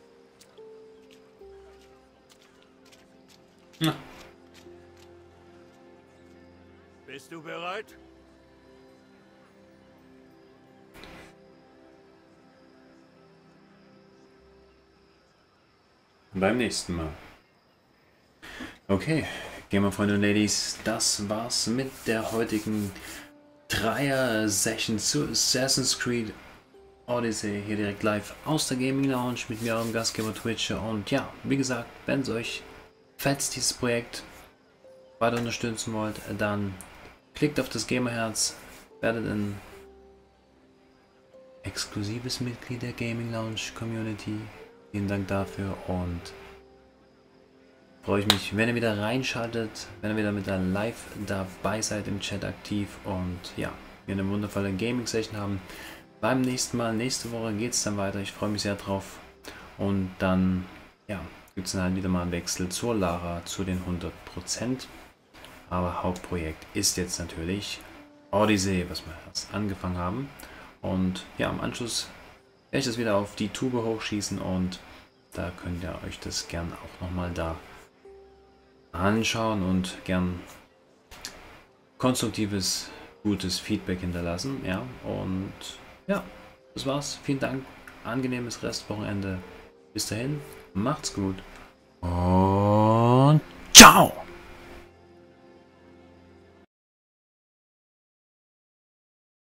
Na. Bist du bereit? Beim nächsten Mal. Okay, Gamer-Freunde und Ladies, das war's mit der heutigen Dreier-Session zu Assassin's Creed Odyssey, hier direkt live aus der Gaming Lounge mit mir, eurem Gastgeber Twitcher. Und ja, wie gesagt, wenn es euch fetzt, dieses Projekt weiter unterstützen wollt, dann klickt auf das Gamerherz, werdet ein exklusives Mitglied der Gaming Lounge Community. Vielen Dank dafür und freue ich mich, wenn ihr wieder reinschaltet, wenn ihr wieder mit der Live dabei seid im Chat aktiv und ja, wir eine wundervolle Gaming-Session haben. Beim nächsten Mal, nächste Woche geht es dann weiter, ich freue mich sehr drauf und dann, ja, gibt es dann halt wieder mal einen Wechsel zur Lara, zu den 100%. Aber Hauptprojekt ist jetzt natürlich Odyssey, was wir erst angefangen haben Und ja, im Anschluss werde ich das wieder auf die Tube hochschießen und da könnt ihr euch das gern auch nochmal da anschauen und gern konstruktives, gutes Feedback hinterlassen. Ja, und ja, das war's. Vielen Dank. Angenehmes Restwochenende. Bis dahin, macht's gut und ciao!